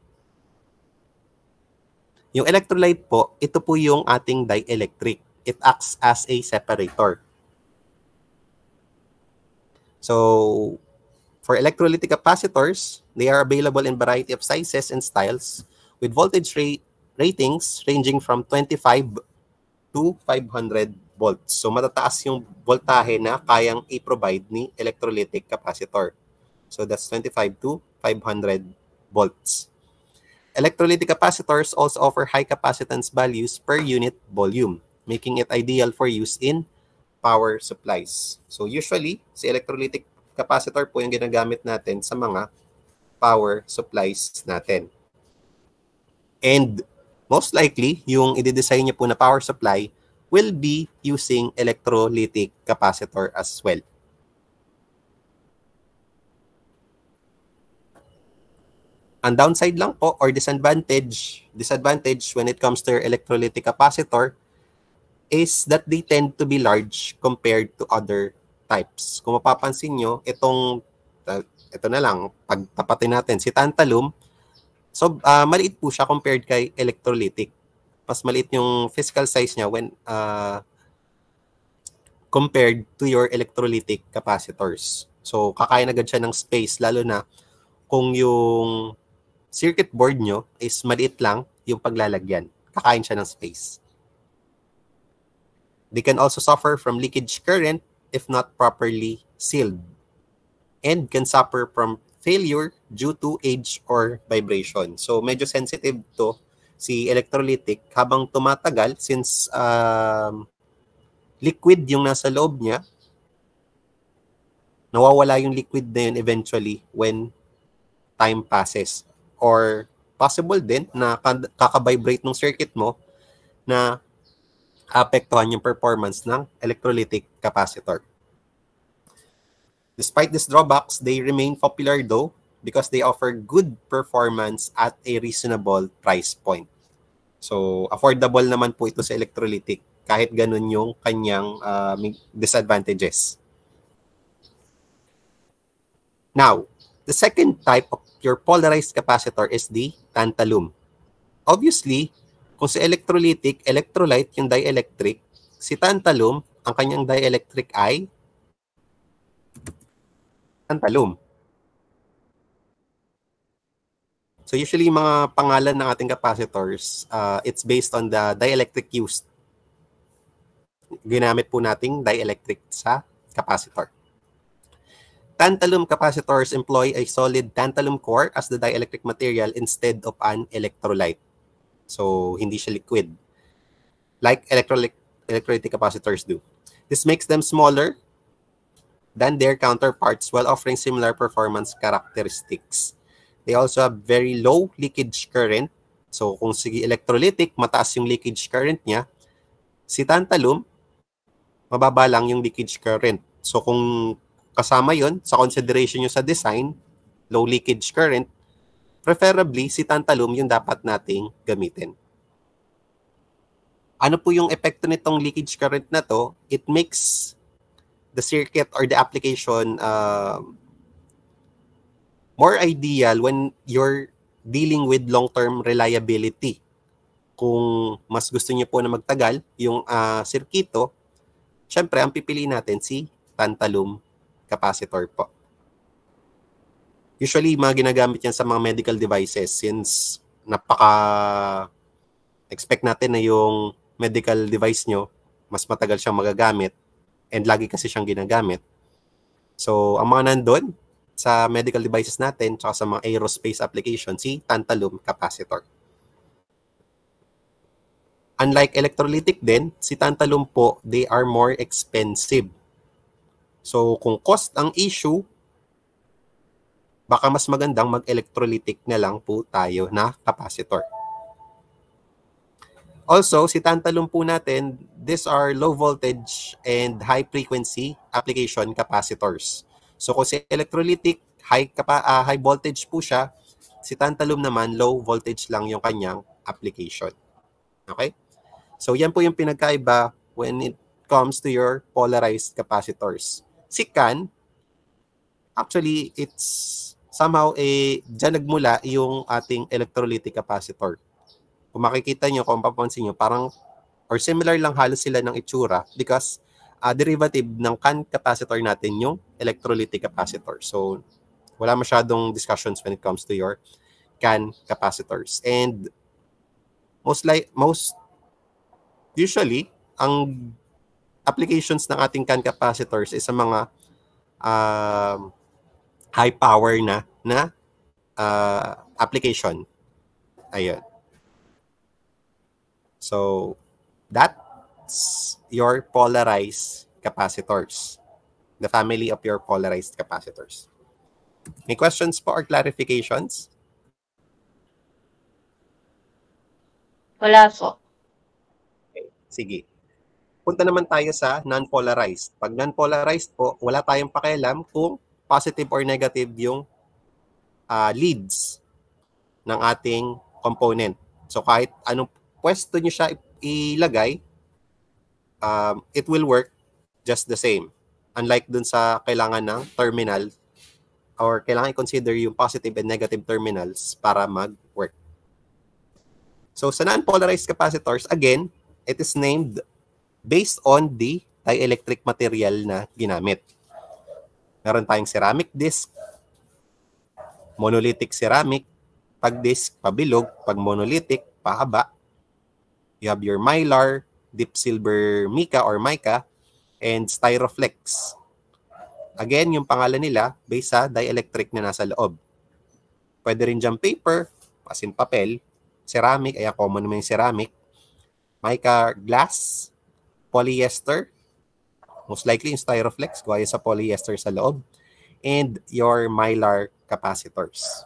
S1: Yung electrolyte po, ito po yung ating dielectric. It acts as a separator. So, for electrolytic capacitors, they are available in variety of sizes and styles with voltage rate ratings ranging from twenty-five to five hundred volts. So, matataas yung voltahe na kayang i-provide ni electrolytic capacitor. So that's twenty-five to five hundred volts. Electrolytic capacitors also offer high capacitance values per unit volume, making it ideal for use in power supplies. So usually, si electrolytic capacitor po yung ginagamit natin sa mga power supplies natin. And most likely, yung i-design niyo po na power supply will be using electrolytic capacitor as well. Ang downside lang po or disadvantage, disadvantage when it comes to your electrolytic capacitor is that they tend to be large compared to other types. Kung mapapansin nyo, itong, uh, ito na lang, pagtapatin natin, si tantalum, so uh, maliit po siya compared kay electrolytic. Mas maliit yung physical size niya when uh, compared to your electrolytic capacitors. So kakain agad siya ng space, lalo na kung yung circuit board nyo is maliit lang yung paglalagyan. Kakain siya ng space. They can also suffer from leakage current if not properly sealed, and can suffer from failure due to age or vibration. So medyo sensitive to si electrolytic habang tumatagal, since um, liquid yung nasa loob niya, nawawala yung liquid na yun eventually when time passes. Or possible din na kaka-vibrate ng circuit mo na apektuhan yung performance ng electrolytic capacitor. Despite these drawbacks, they remain popular though because they offer good performance at a reasonable price point. So, affordable naman po ito sa electrolytic kahit ganun yung kanyang uh, disadvantages. Now, the second type of your polarized capacitor is the tantalum. Obviously, kung si electrolytic, electrolyte yung dielectric, si tantalum, ang kanyang dielectric ay tantalum. So usually yung mga pangalan ng ating capacitors, uh, it's based on the dielectric used. Ginamit po nating dielectric sa capacitor. Tantalum capacitors employ a solid tantalum core as the dielectric material instead of an electrolyte. So, hindi siya liquid, like electrolytic, electrolytic capacitors do. This makes them smaller than their counterparts while offering similar performance characteristics. They also have very low leakage current. So, kung si electrolytic, mataas yung leakage current niya, si tantalum, mababa lang yung leakage current. So, kung kasama yon sa consideration nyo sa design, low leakage current, preferably si tantalum yung dapat nating gamitin. Ano po yung epekto nitong leakage current na to? It makes the circuit or the application uh, more ideal when you're dealing with long-term reliability. Kung mas gusto niyo po na magtagal yung uh, sirkito, syempre ang pipiliin natin si tantalum capacitor po. Usually, mga ginagamit yan sa mga medical devices since napaka-expect natin na yung medical device nyo, mas matagal siyang magagamit and lagi kasi siyang ginagamit. So, ang mga nandun sa medical devices natin tsaka sa mga aerospace application, si tantalum capacitor. Unlike electrolytic din, si tantalum po, they are more expensive. So, kung cost ang issue, baka mas magandang mag-electrolytic na lang po tayo na capacitor. Also, si tantalum po natin, these are low voltage and high frequency application capacitors. So, kung si electrolytic, high, kapa, uh, high voltage po siya, si tantalum naman, low voltage lang yung kanyang application. Okay? So, yan po yung pinagkaiba when it comes to your polarized capacitors. Si C A N, actually, it's somehow, eh, dyan nagmula yung ating electrolytic capacitor. Kung makikita nyo, kung papansin nyo, parang, or similar lang halos sila ng itsura because uh, derivative ng C A N capacitor natin yung electrolytic capacitor. So, wala masyadong discussions when it comes to your C A N capacitors. And most like, most, usually, ang applications ng ating C A N capacitors is sa mga um, high power na na uh, application. Ayun. So, that's your polarized capacitors. The family of your polarized capacitors. May questions po or clarifications?
S4: Wala po.
S1: Okay, sige. Punta naman tayo sa non-polarized. Pag non-polarized po, wala tayong pakialam kung positive or negative yung uh, leads ng ating component. So kahit anong pwesto nyo siya ilagay, um, it will work just the same. Unlike dun sa kailangan ng terminal or kailangan i-consider yung positive and negative terminals para mag-work. So sa non-polarized capacitors, again, it is named based on the dielectric material na ginamit. Meron tayong ceramic disc, monolithic ceramic, pag disc, pabilog, pag monolithic, pahaba. You have your mylar, deep silver mica or mica, and styroflex. Again, yung pangalan nila based sa dielectric na nasa loob. Pwede rin dyan paper, as in papel, ceramic, ay common naman yung ceramic, mica glass, polyester, most likely yung styroflex, gaya sa polyester sa loob, and your mylar capacitors.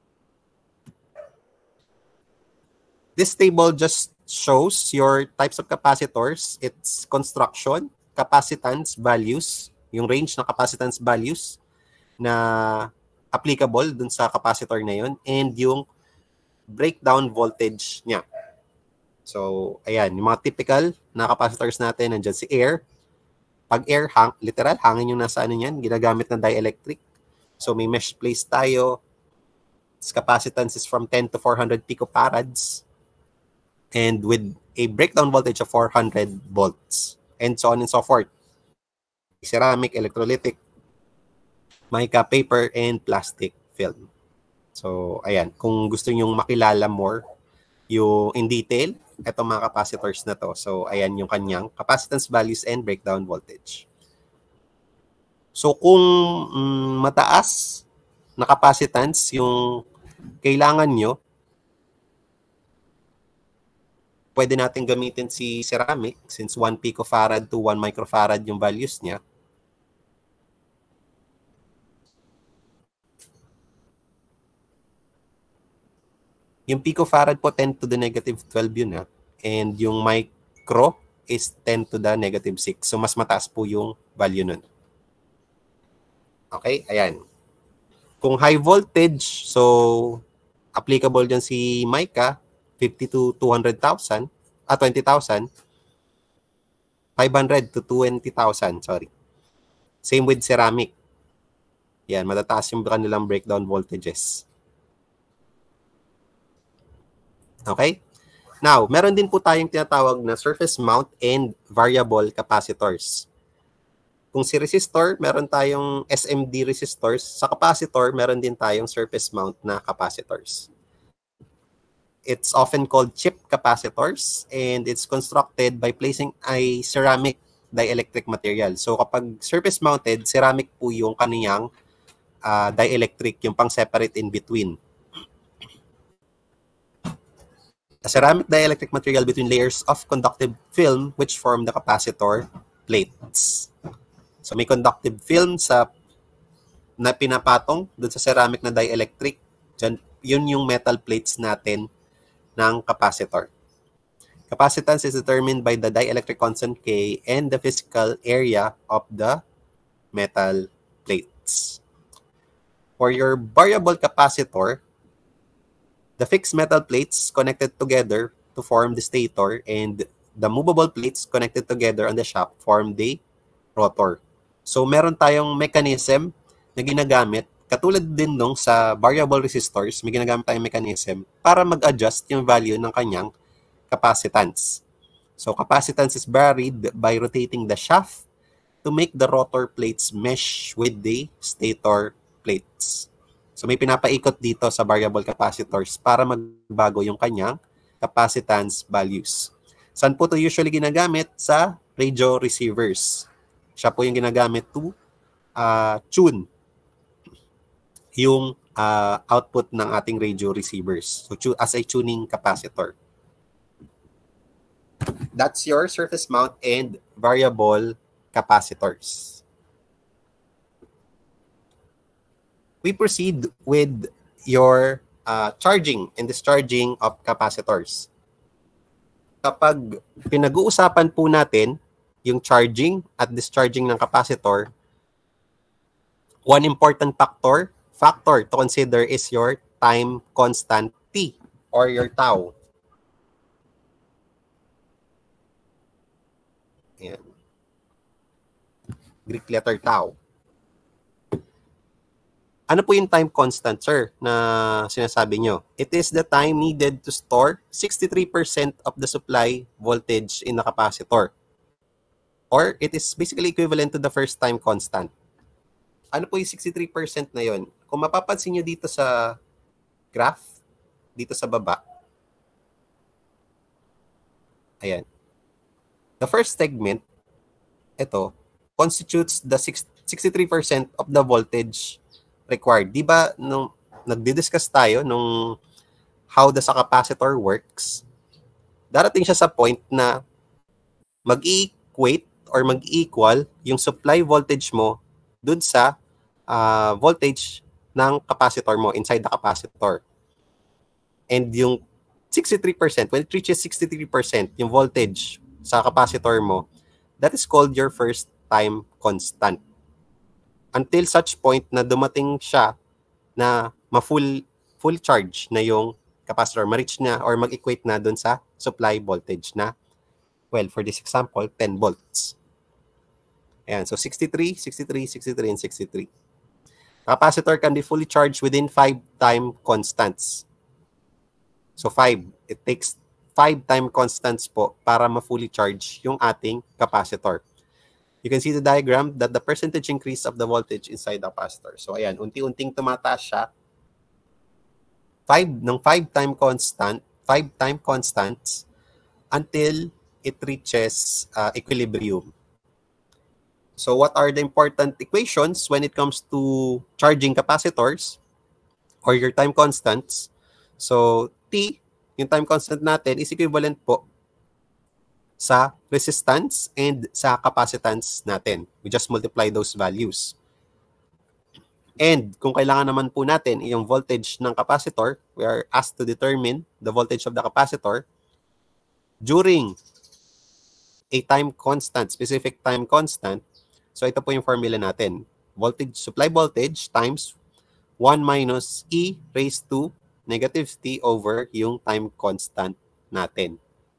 S1: This table just shows your types of capacitors, its construction, capacitance values, yung range ng capacitance values na applicable dun sa capacitor na yun, and yung breakdown voltage niya. So, ayan, yung mga typical na capacitors natin, nandyan si air. Pag air, hang, literal, hangin yung nasa ano yan, ginagamit na dielectric. So, may mesh place tayo. Its capacitance is from ten to four hundred picofarads. And with a breakdown voltage of four hundred volts. And so on and so forth. Ceramic, electrolytic, mica, paper, and plastic film. So, ayan. Kung gusto nyong makilala more yung in detail, itong mga capacitors na to. So, ayan yung kanyang capacitance values and breakdown voltage. So, kung mm, mataas na capacitance yung kailangan nyo, pwede natin gamitin si ceramic since one picofarad to one microfarad yung values niya. Yung picofarad po ten to the negative twelve yun ha. And yung micro is ten to the negative six. So mas mataas po yung value nun. Okay, ayan. Kung high voltage, so applicable dyan si mica, fifty to two hundred thousand, ah, twenty thousand, five hundred to twenty thousand, sorry. Same with ceramic. Yan, matataas yung kanilang breakdown voltages. Okay? Now, meron din po tayong tinatawag na surface mount and variable capacitors. Kung si resistor, meron tayong S M D resistors. Sa capacitor, meron din tayong surface mount na capacitors. It's often called chip capacitors and it's constructed by placing a ceramic dielectric material. So kapag surface mounted, ceramic po yung kaniyang uh, dielectric, yung pang-separate in between. A ceramic dielectric material between layers of conductive film which form the capacitor plates. So may conductive film sa na pinapatong doon sa ceramic na dielectric. Diyan, yun yung metal plates natin ng capacitor. Capacitance is determined by the dielectric constant K and the physical area of the metal plates. For your variable capacitor, the fixed metal plates connected together to form the stator and the movable plates connected together on the shaft form the rotor. So meron tayong mechanism na ginagamit, katulad din nung sa variable resistors, may ginagamit tayong mechanism para mag-adjust yung value ng kanyang capacitance. So capacitance is varied by rotating the shaft to make the rotor plates mesh with the stator plates. So may pinapaikot dito sa variable capacitors para magbago yung kanyang capacitance values. Saan po ito usually ginagamit? Sa radio receivers. Siya po yung ginagamit to uh, tune yung uh, output ng ating radio receivers. So, as a tuning capacitor. That's your surface mount and variable capacitors. We proceed with your uh, charging and discharging of capacitors. Kapag pinag-uusapan po natin yung charging at discharging ng capacitor, one important factor, factor to consider is your time constant T or your tau. Ayan. Greek letter tau. Ano po yung time constant, sir, na sinasabi nyo? It is the time needed to store sixty-three percent of the supply voltage in the capacitor. Or it is basically equivalent to the first time constant. Ano po yung sixty-three percent na yun? Kung mapapansin nyo dito sa graph, dito sa baba, ayan. The first segment, ito, constitutes the sixty-three percent of the voltage required. Di ba, nung nagdi-discuss tayo nung how does a capacitor works, darating siya sa point na mag-equate or mag-equal yung supply voltage mo dun sa uh, voltage ng capacitor mo inside the capacitor. And yung sixty-three percent, when it reaches sixty-three percent, yung voltage sa capacitor mo, that is called your first time constant. Until such point na dumating siya na ma-full full charge na yung capacitor, ma-reach na or mag-equate na dun sa supply voltage na, well, for this example, ten volts. Ayan, so sixty-three, sixty-three, sixty-three, and sixty-three. Capacitor can be fully charged within five time constants. So five, it takes five time constants po para ma-fully charge yung ating capacitor. You can see the diagram that the percentage increase of the voltage inside the capacitor. So ayan, unti-unting tumataas siya. Five, ng five time constant, five time constants until it reaches uh, equilibrium. So what are the important equations when it comes to charging capacitors or your time constants? So T, yung time constant natin, is equivalent po sa resistance and sa capacitance natin. We just multiply those values. And kung kailangan naman po natin yung voltage ng capacitor, we are asked to determine the voltage of the capacitor during a time constant, specific time constant. So ito po yung formula natin. Voltage, supply voltage times one minus E raised to negative T over yung time constant natin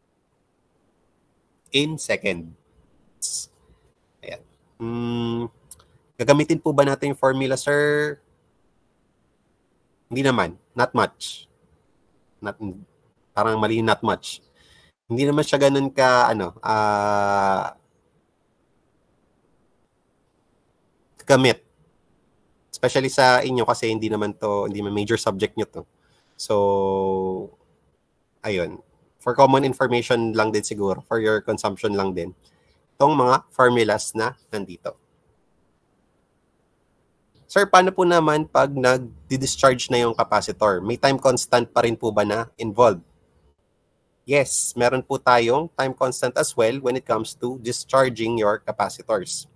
S1: in seconds. Ayan. Hmm, gagamitin po ba natin yung formula, sir? Hindi naman. Not much. Not, parang mali, not much. Hindi naman siya ganun ka, ano, ah, uh, gamit. Especially sa inyo kasi hindi naman to, hindi naman major subject nyo to. So, ayun. For common information lang din siguro, for your consumption lang din, itong mga formulas na nandito. Sir, paano po naman pag nag-discharge na yung capacitor? May time constant pa rin po ba na involved? Yes, meron po tayong time constant as well when it comes to discharging your capacitors.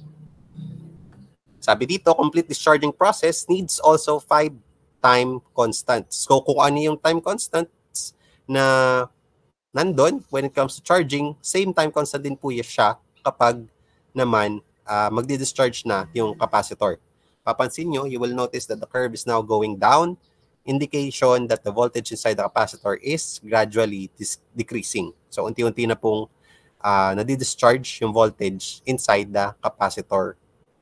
S1: Sabi dito, complete discharging process needs also five time constants. So kung ano yung time constants na nandun, when it comes to charging, same time constant din po siya kapag naman uh, magdi-discharge na yung capacitor. Papansin nyo, you will notice that the curve is now going down, indication that the voltage inside the capacitor is gradually decreasing. So unti-unti na pong uh, nadi-discharge yung voltage inside the capacitor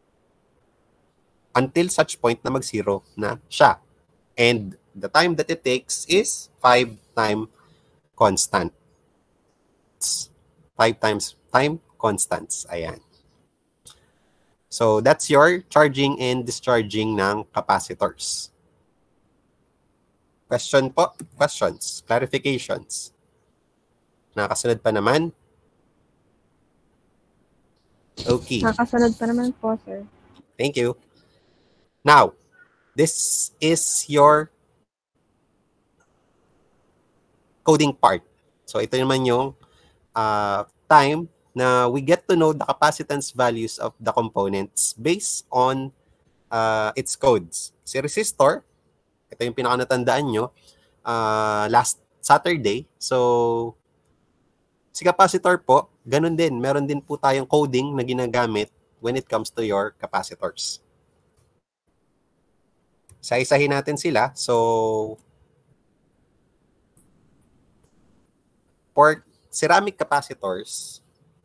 S1: until such point na mag-zero na siya. And the time that it takes is five time constant. Five times time constants. Ayan. So, that's your charging and discharging ng capacitors. Question po? Questions? Clarifications? Nakasunod pa naman? Okay.
S2: Nakasunod pa naman po, sir.
S1: Thank you. Now, This is your coding part. So ito naman yung uh, time na we get to know the capacitance values of the components based on uh, its codes. Si resistor, ito yung pinakanatandaan nyo, uh, last Saturday. So, si capacitor po, ganun din. Meron din po tayong coding na ginagamit when it comes to your capacitors. Isa-isahin natin sila. So, for ceramic capacitors,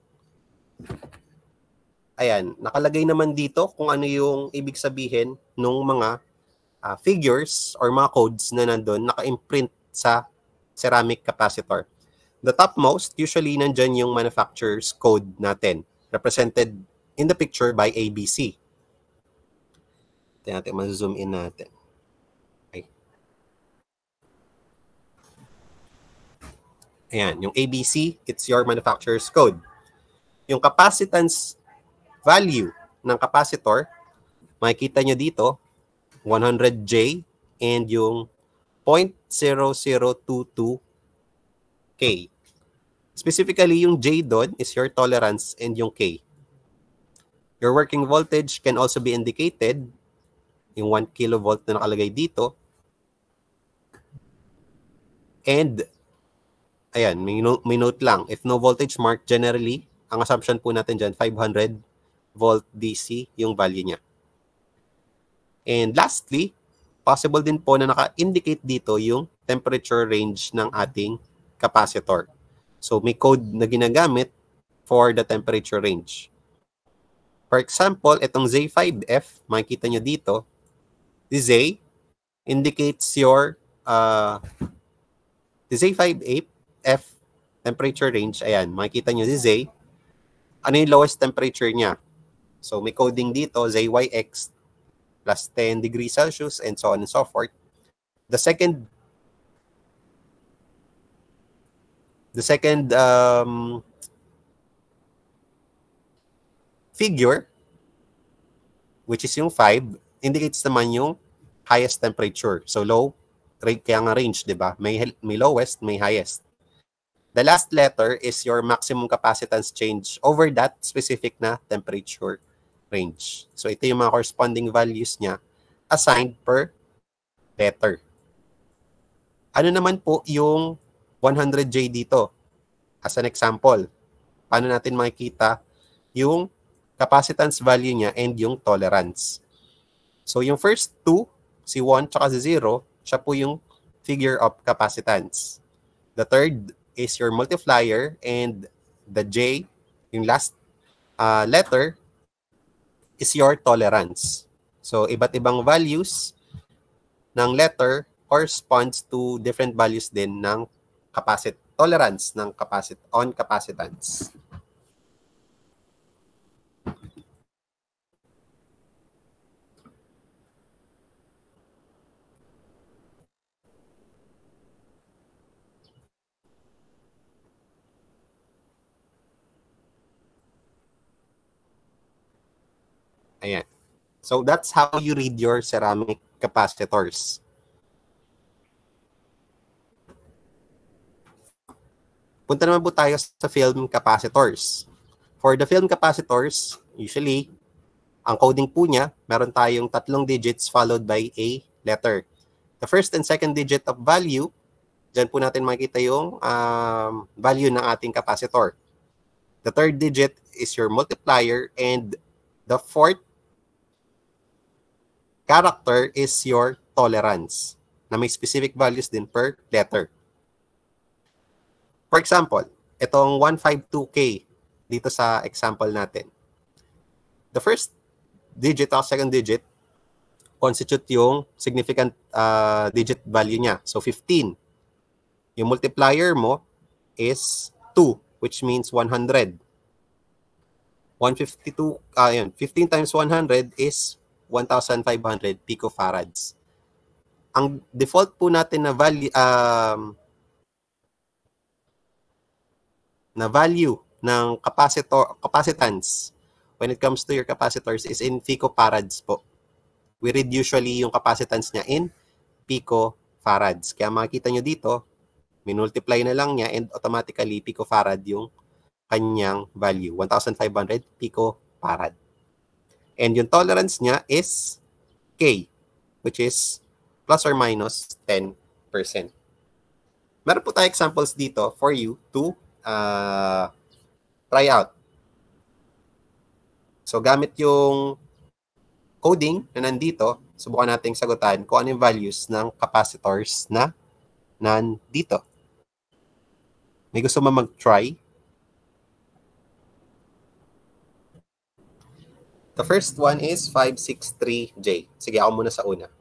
S1: ayan, nakalagay naman dito kung ano yung ibig sabihin ng mga uh, figures or mga codes na nandun, naka-imprint sa ceramic capacitor. The topmost, usually nandyan yung manufacturer's code natin, represented in the picture by A B C. Ito natin, ma-zoom in natin. Okay. Ayan, yung A B C, it's your manufacturer's code. Yung capacitance value ng capacitor, makikita nyo dito, one hundred J and yung zero point zero zero two two K. Specifically, yung J doon is your tolerance and yung K. Your working voltage can also be indicated, yung one kilovolt na nakalagay dito. And, ayan, may, no, may note lang. If no voltage mark, generally, ang assumption po natin dyan, five hundred volt D C yung value niya. And lastly, possible din po na naka-indicate dito yung temperature range ng ating capacitor. So, may code na ginagamit for the temperature range. For example, itong Z five F, makikita nyo dito, the Z indicates your uh, the Z five F temperature range. Ayan, makikita nyo the Z. Ano yung lowest temperature niya? So, may coding dito, Z Y X plus ten degrees Celsius and so on and so forth. The second The second um, figure, which is yung five, indicates naman yung highest temperature. So low, kaya nga range, di ba? May, may lowest, may highest. The last letter is your maximum capacitance change over that specific na temperature range. So ito yung mga corresponding values niya assigned per letter. Ano naman po yung one hundred J dito? As an example, paano natin makikita yung capacitance value niya and yung tolerance? So, yung first two, si one tsaka si zero, siya po yung figure of capacitance. The third is your multiplier and the J, yung last uh, letter, is your tolerance. So, iba't ibang values ng letter corresponds to different values din ng capacit tolerance ng capacit on capacitance. Ayan. So that's how you read your ceramic capacitors. Punta naman po tayo sa film capacitors. For the film capacitors, usually, ang coding po niya, meron tayong tatlong digits followed by a letter. The first and second digit of value, dyan po natin makikita yung um, value ng ating capacitor. The third digit is your multiplier and the fourth character is your tolerance na may specific values din per letter. For example, itong one fifty-two K dito sa example natin. The first digit o second digit constitute yung significant uh, digit value niya. So, fifteen. Yung multiplier mo is two, which means one hundred. one fifty-two, uh, yun, fifteen times one hundred is one thousand five hundred picofarads. Ang default po natin na value, um, na value ng capacitor, capacitance when it comes to your capacitors is in picofarads po. we read usually yung capacitance niya in picofarads. Kaya makikita nyo dito, minultiply na lang niya and automatically picofarad yung kanyang value, one thousand five hundred picofarad. And yung tolerance niya is K, which is plus or minus ten percent. Meron po tayo examples dito for you to uh, try out. So, gamit yung coding na nandito, subukan nating sagutan kung ano yung values ng capacitors na nandito. May gusto mo mag-try? The first one is five sixty-three J. Sige, ako muna sa una.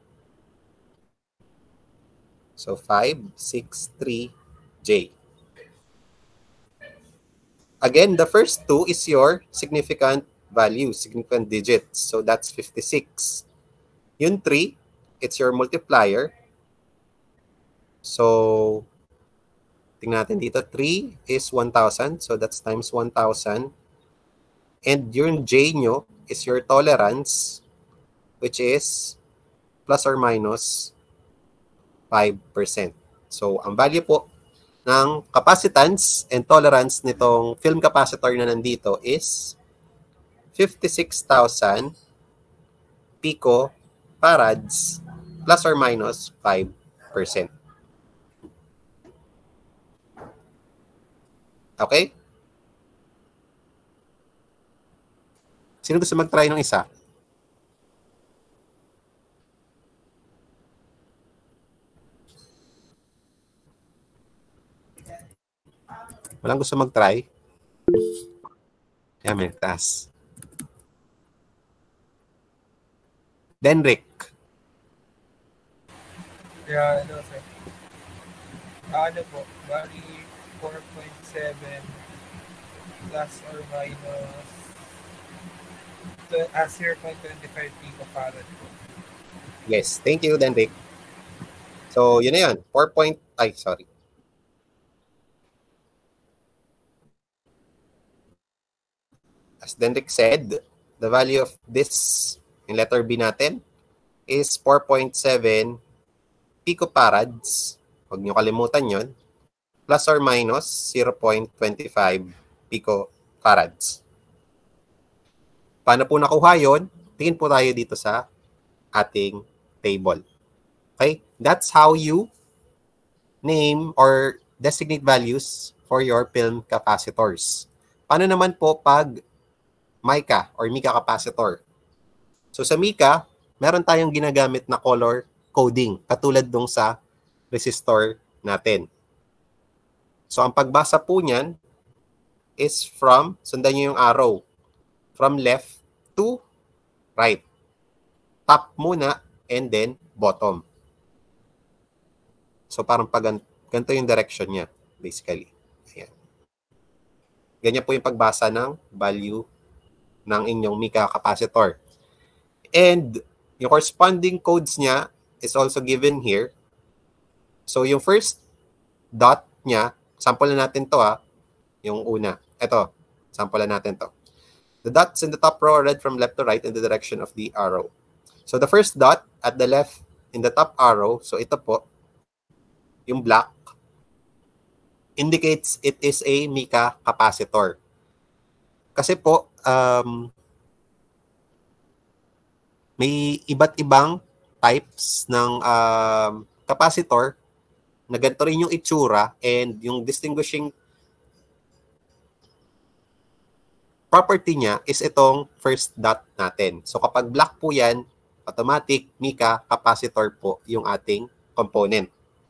S1: So, five sixty-three J. Again, the first two is your significant value, significant digits. So, that's fifty-six. Yung three, it's your multiplier. So, tingnan natin dito. three is one thousand. So, that's times one thousand. And yung J nyo is your tolerance, which is plus or minus five percent. So, ang value po ng capacitance and tolerance nitong film capacitor na nandito is fifty-six thousand picofarads plus or minus five percent. Okay? Sino gusto mag-try ng isa? Walang gusto mag-try? Yan, may taas. Denrick.
S5: Yeah, ano sir. Ano po, bali four point seven plus or minus uh, zero point two five picofarad po.
S1: Yes, thank you, Denrick. So, yun na yun. four point, ay, sorry. As Denrick said, the value of this in letter B natin is four point seven picofarads. Huwag nyo kalimutan yun. Plus or minus zero point two five picofarads. Paano po nakuha yun? Tingin po tayo dito sa ating table. Okay? That's how you name or designate values for your film capacitors. Paano naman po pag mica or mica capacitor? So sa mica, meron tayong ginagamit na color coding, katulad dong sa resistor natin. So ang pagbasa po niyan is from, sundan niyo yung arrow, from left to right. Top muna and then bottom. So parang pag ganito yung direction niya, basically. Ayan. Ganyan po yung pagbasa ng value ng inyong mica capacitor. And yung corresponding codes niya is also given here. So yung first dot niya, sample na natin to ha, yung una. Ito, sample na natin to. The dots in the top row are read from left to right in the direction of the arrow. So the first dot at the left in the top arrow, so ito po, yung black, indicates it is a mica capacitor. Kasi po, um, may iba't ibang types ng um, capacitor na ganito rin yung itsura and yung distinguishing property niya is itong first dot natin. So kapag black po yan, automatic mica capacitor po yung ating component.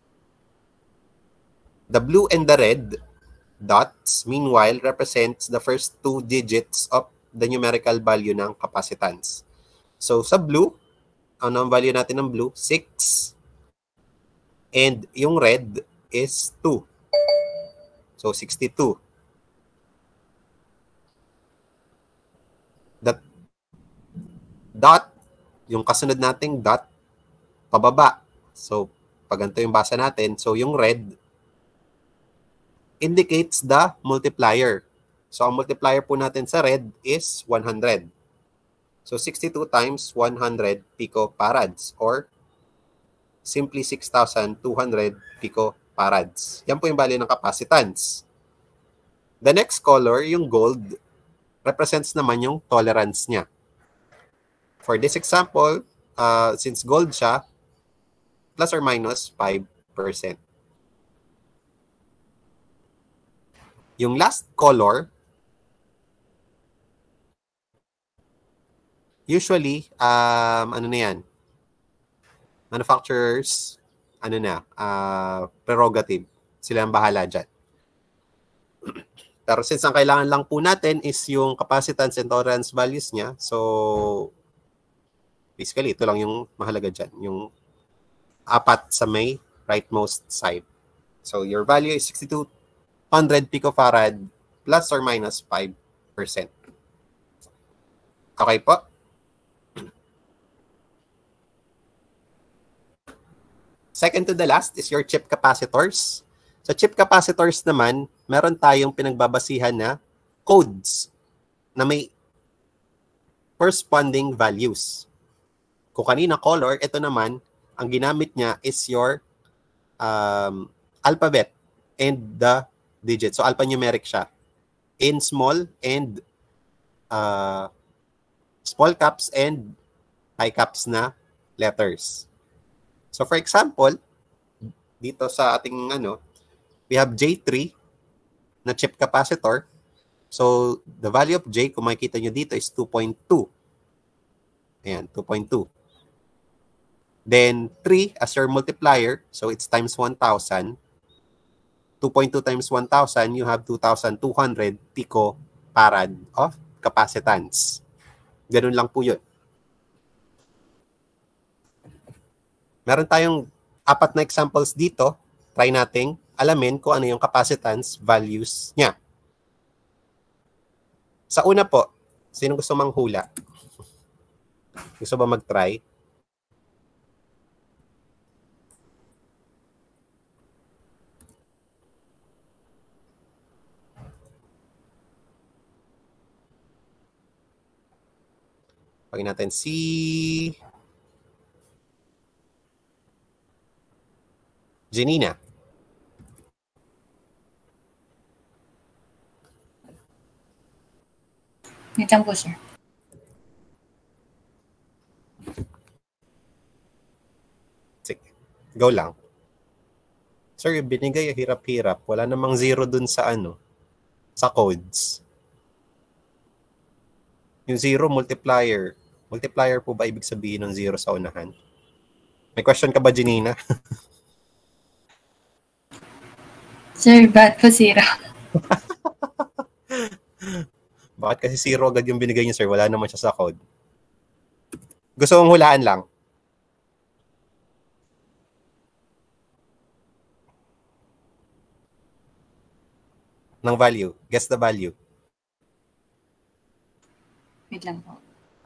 S1: The blue and the red dots, meanwhile, represents the first two digits of the numerical value ng capacitance. So, sa blue, ano ang value natin ng blue? six. And yung red is two. So, sixty-two. That dot, yung kasunod nating dot, pababa. So, pag ganito yung basa natin, so yung red indicates the multiplier. So, ang multiplier po natin sa red is one hundred. So, sixty-two times one hundred picofarads or simply six thousand two hundred picofarads. Yan po yung value ng capacitance. The next color, yung gold, represents naman yung tolerance niya. For this example, uh, since gold siya, plus or minus five percent. Yung last color, usually, um, ano na yan? Manufacturers, ano na, uh, prerogative. Sila ang bahala dyan. Pero since ang kailangan lang po natin is yung capacitance and tolerance values niya, so basically, ito lang yung mahalaga dyan. Yung apat sa may rightmost side. So your value is sixty-two hundred picofarad plus or minus five percent. Okay po? Second to the last is your chip capacitors. Sa chip capacitors naman, meron tayong pinagbabasihan na codes na may corresponding values. Kung kanina color, ito naman, ang ginamit niya is your um, alphabet and the digit. So alphanumeric siya. In small and uh, small caps and high caps na letters. So for example, dito sa ating ano, we have J three na chip capacitor. So the value of J, kung makikita nyo dito, is two point two. Ayan, two point two. Then three as your multiplier, so it's times one thousand. two point two times one thousand, you have two thousand two hundred picofarad of capacitance. Ganun lang po yun. Meron tayong apat na examples dito. Try nating alamin kung ano yung capacitance values niya. Sa una po, sino gusto manghula? Gusto ba mag-try? Pagin natin si Janina.
S6: Wait lang po, sir.
S1: Sige. Go lang. Sir, yung binigay, hirap-hirap. Wala namang zero dun sa ano, sa codes. Yung zero multiplier. Multiplier po ba ibig sabihin ng zero sa unahan? May question ka ba, Janina?
S6: Sir, ba't po zero?
S1: Bakit kasi zero agad yung binigay niyo, sir? Wala naman siya sa code. Gusto mong hulaan lang? Ng value. Guess the value.
S6: Wait lang po.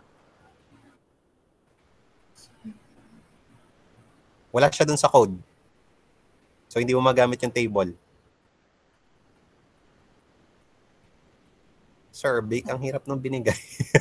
S1: Wala siya dun sa code. So, hindi mo magamit yung table. Sir, big, ang hirap nung binigay.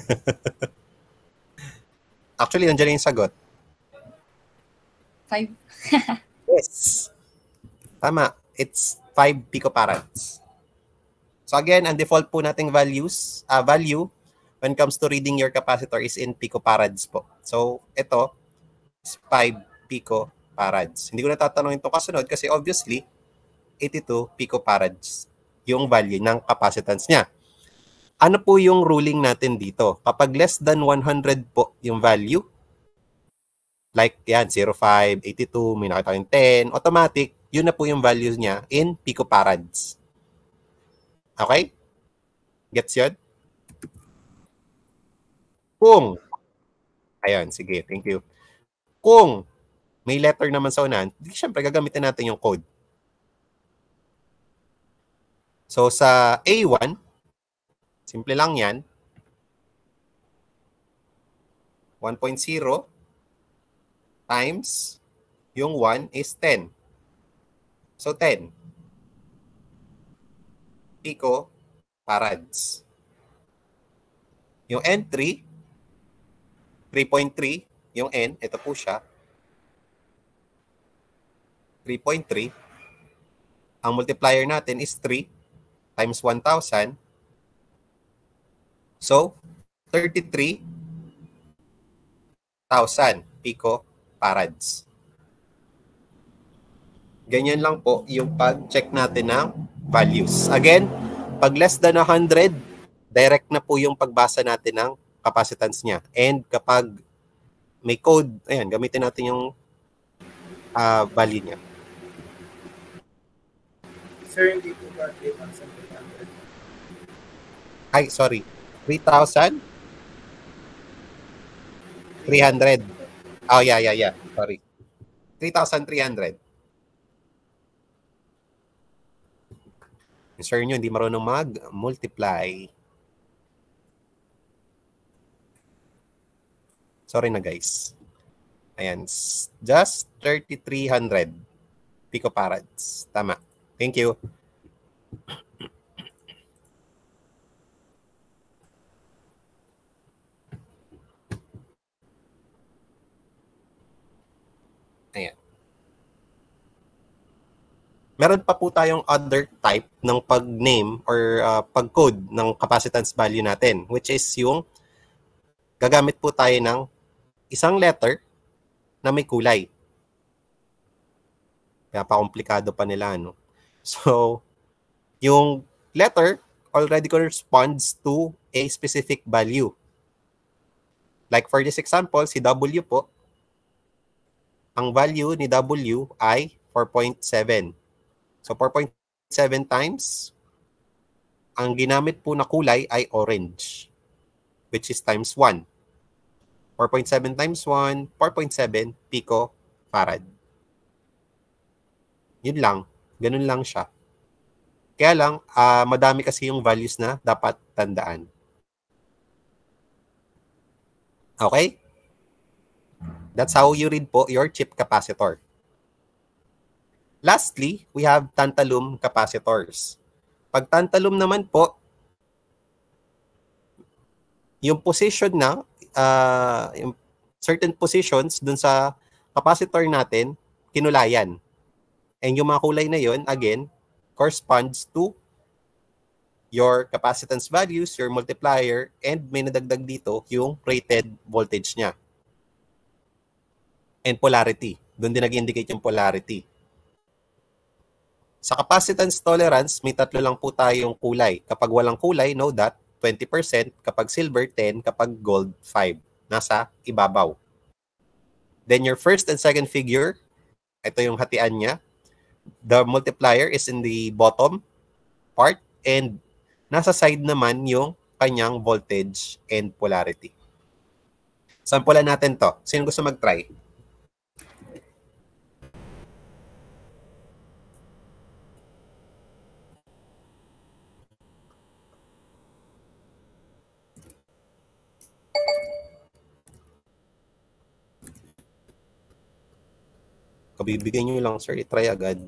S1: Actually, nandiyan yung sagot.
S6: Five.
S1: Yes. Tama. It's five picofarads. So again, ang default po nating values, uh, value when it comes to reading your capacitor is in picofarads po. So ito is five picofarads. Hindi ko natatanong ito kasunod kasi obviously eighty-two picofarads yung value ng capacitance niya. Ano po yung ruling natin dito? Kapag less than one hundred po yung value, like yan, zero point five, eighty-two, may nakita yung ten, automatic, yun na po yung values niya in picofarads. Okay? Gets yun? Kung, ayun, sige, thank you. Kung may letter naman sa unahan, di syempre gagamitin natin yung code. So sa A one, simple lang yan. one point zero times yung one is ten. So ten pico farads. Yung entry, three point three, yung N, ito po siya. three point three. Ang multiplier natin is three times one thousand. So, thirty-three thousand picofarads. Ganyan lang po yung pag-check natin ng values. Again, pag less than one hundred, direct na po yung pagbasa natin ng capacitance niya. And kapag may code, ayan, gamitin natin yung uh, value niya.
S5: Sir, hindi po ba three thousand three hundred?
S1: Ay, sorry. three thousand three hundred. Oh, yeah, yeah, yeah. Sorry. three thousand three hundred. Yung sir nyo, hindi marunong mag-multiply. Sorry na, guys. Ayan. Just thirty-three hundred picofarads. Tama. Thank you. Ayan. Meron pa po tayong other type ng pag-name or uh, pag-code ng capacitance value natin, which is yung gagamit po tayo ng isang letter na may kulay. Kaya pa komplikado pa nila, no? So, yung letter already corresponds to a specific value. Like for this example, si W po, ang value ni W ay four point seven. So, four point seven times, ang ginamit po na kulay ay orange, which is times one. four point seven times one, four point seven picofarad. Yun lang. Ganun lang siya. Kaya lang, uh, madami kasi yung values na dapat tandaan. Okay? That's how you read po your chip capacitor. Lastly, we have tantalum capacitors. Pag tantalum naman po, yung position na, uh, yung certain positions dun sa capacitor natin, kinulayan. And yung mga kulay na yun, again, corresponds to your capacitance values, your multiplier, and may nadagdag dito yung rated voltage niya. And polarity. Doon din nag-indicate yung polarity. Sa capacitance tolerance, may tatlo lang po tayong kulay. Kapag walang kulay, know that, twenty percent. Kapag silver, ten. Kapag gold, five. Nasa ibabaw. Then your first and second figure, ito yung hatian niya. The multiplier is in the bottom part and nasa side naman yung kanyang voltage and polarity. Sampulan natin to. Sino gusto mag-try? Kabibigyan nyo lang, sir. I-try agad.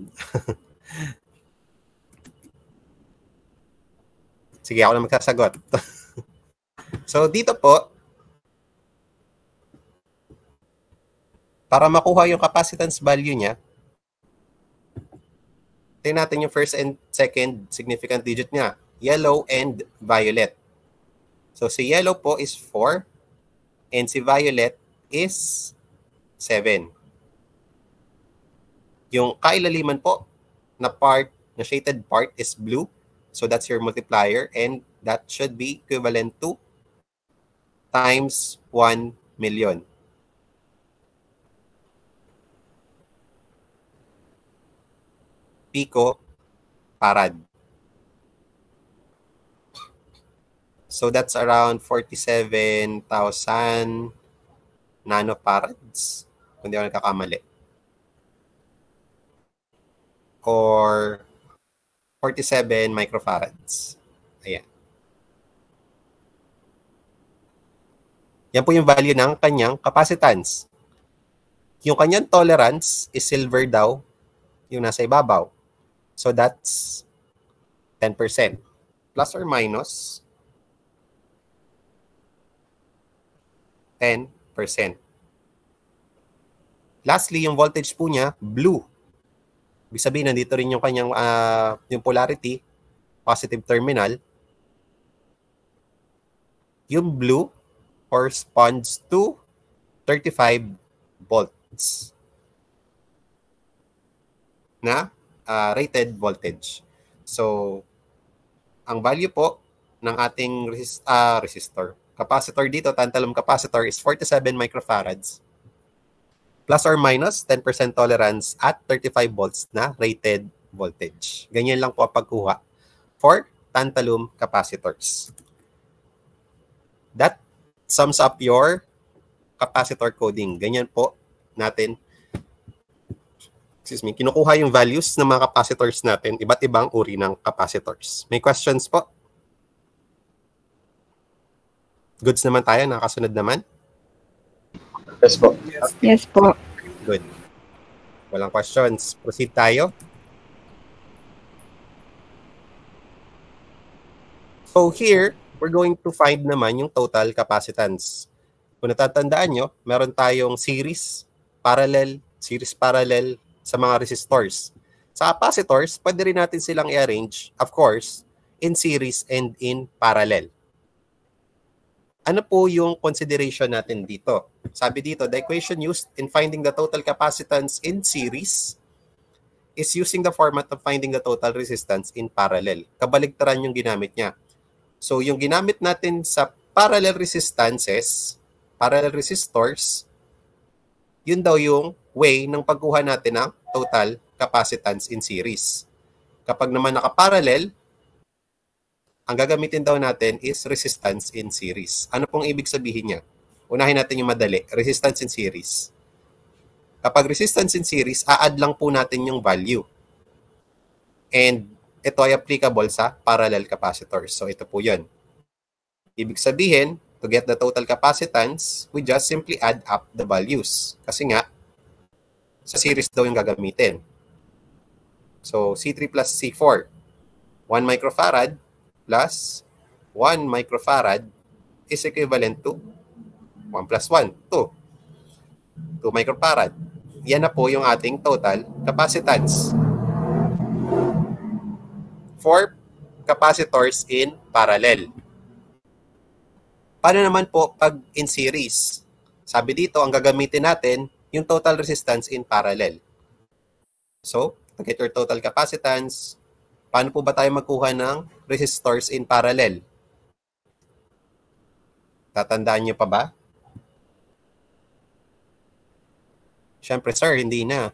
S1: Sige, ako na magsasagot. So, dito po, para makuha yung capacitance value niya, tingnan natin yung first and second significant digit niya. Yellow and violet. So, si yellow po is four and si violet is seven. Yung kailaliman po na part, na shaded part is blue. So that's your multiplier and that should be equivalent to times one million. Pico farad. So that's around forty-seven thousand nanofarads. Kung di ako nagkakamali. Or forty-seven microfarads. Ayan. Yan po yung value ng kanyang capacitance. Yung kanyang tolerance is silver daw, yung nasa ibabaw. So that's ten percent. Plus or minus ten percent. Lastly, yung voltage po niya, blue. Ibig sabihin, nandito rin yung kanyang uh, yung polarity, positive terminal. Yung blue corresponds to thirty-five volts na uh, rated voltage. So, ang value po ng ating resist, uh, resistor, capacitor dito, tantalum capacitor is forty-seven microfarads plus or minus ten percent tolerance at thirty-five volts na rated voltage. Ganyan lang po ang pagkuha for tantalum capacitors. That sums up your capacitor coding. Ganyan po natin, excuse me, kinukuha yung values ng mga capacitors natin, iba't ibang uri ng capacitors. May questions po? Goods naman tayo, nakasunod naman?
S3: Yes po.
S2: Yes po.
S1: Good. Walang questions. Proceed tayo. So here, we're going to find naman yung total capacitance. Kung natatandaan nyo, meron tayong series, parallel, series parallel sa mga resistors. Sa capacitors, pwede rin natin silang i-arrange, of course, in series and in parallel. Ano po yung consideration natin dito? Sabi dito, the equation used in finding the total capacitance in series is using the format of finding the total resistance in parallel. Kabaligtaran yung ginamit niya. So, yung ginamit natin sa parallel resistances, parallel resistors, yun daw yung way ng pagkuha natin ng total capacitance in series. Kapag naman nakaparallel, ang gagamitin daw natin is resistance in series. Ano pong ibig sabihin niya? Unahin natin yung madali, resistance in series. Kapag resistance in series, a-add lang po natin yung value. And ito ay applicable sa parallel capacitors. So ito po yun. Ibig sabihin, to get the total capacitance, we just simply add up the values. Kasi nga, sa series daw yung gagamitin. So C three plus C four, one microfarad plus one microfarad is equivalent to one plus one, two. two microfarad. Yan na po yung ating total capacitance for capacitors in parallel. Paano naman po pag in series? Sabi dito, ang gagamitin natin yung total resistance in parallel. So, to get your total capacitance, paano po ba tayo magkuha ng resistors in parallel? Tatandaan nyo pa ba? Siyempre, sir, hindi na.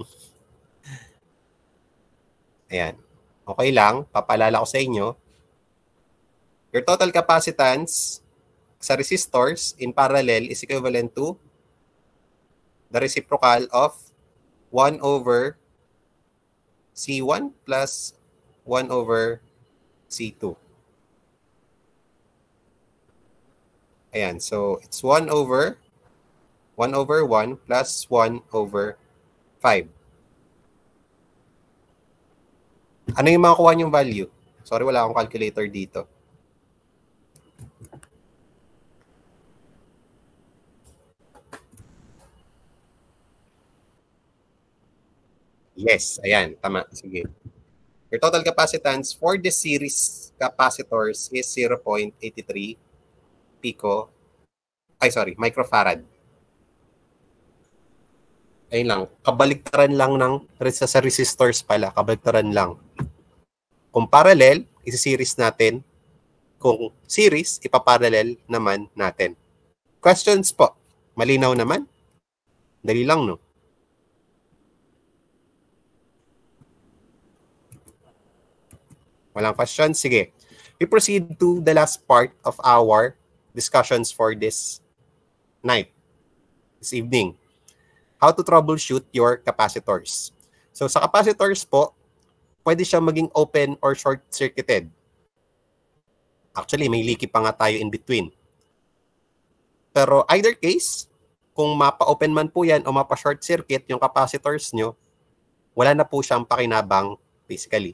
S1: Ayan. Okay lang, papaalala ko sa inyo. Your total capacitance sa resistors in parallel is equivalent to the reciprocal of one over C one plus one over C two. Ayan, so it's one over one over one plus one over five. Ano yung makukuha niyong value? Sorry, wala akong calculator dito. Yes, ayan, tama. Sige. Your total capacitance for the series capacitors is zero point eight three pico, ay sorry, microfarad. Ayun lang, kabaligtaran lang ng sa resistors pala, kabaligtaran lang. Kung parallel, isi-series natin. Kung series, ipaparallel naman natin. Questions po? Malinaw naman? Dali lang, no? Walang questions? Sige. We proceed to the last part of our discussions for this night, this evening. How to troubleshoot your capacitors. So sa capacitors po, pwede siya maging open or short-circuited. Actually, may leaky pa nga tayo in between. Pero either case, kung mapa-open man po yan o mapa-short-circuit yung capacitors nyo, wala na po siyang pakinabang basically.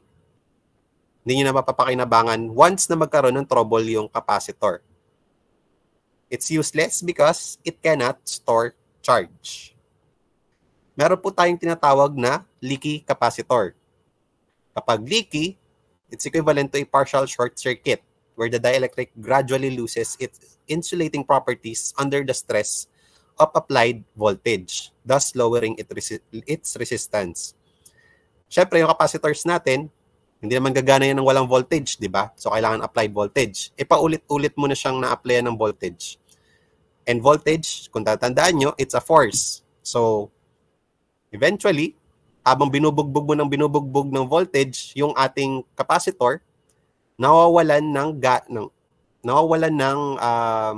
S1: Hindi nyo na mapapakinabangan once na magkaroon ng trouble yung capacitor. It's useless because it cannot store charge. Meron po tayong tinatawag na leaky capacitor. Kapag leaky, it's equivalent to a partial short circuit where the dielectric gradually loses its insulating properties under the stress of applied voltage, thus lowering it resi- its resistance. Siyempre, yung capacitors natin, hindi naman gagana yan ng walang voltage, di ba? So, kailangan applied voltage. E paulit-ulit mo na siyang na-applyan ng voltage. And voltage, kung tatandaan nyo, it's a force. So, eventually, habang binubugbog mo ng binubugbog ng voltage, yung ating capacitor, nawawalan ng, ga, ng nawawalan ng um,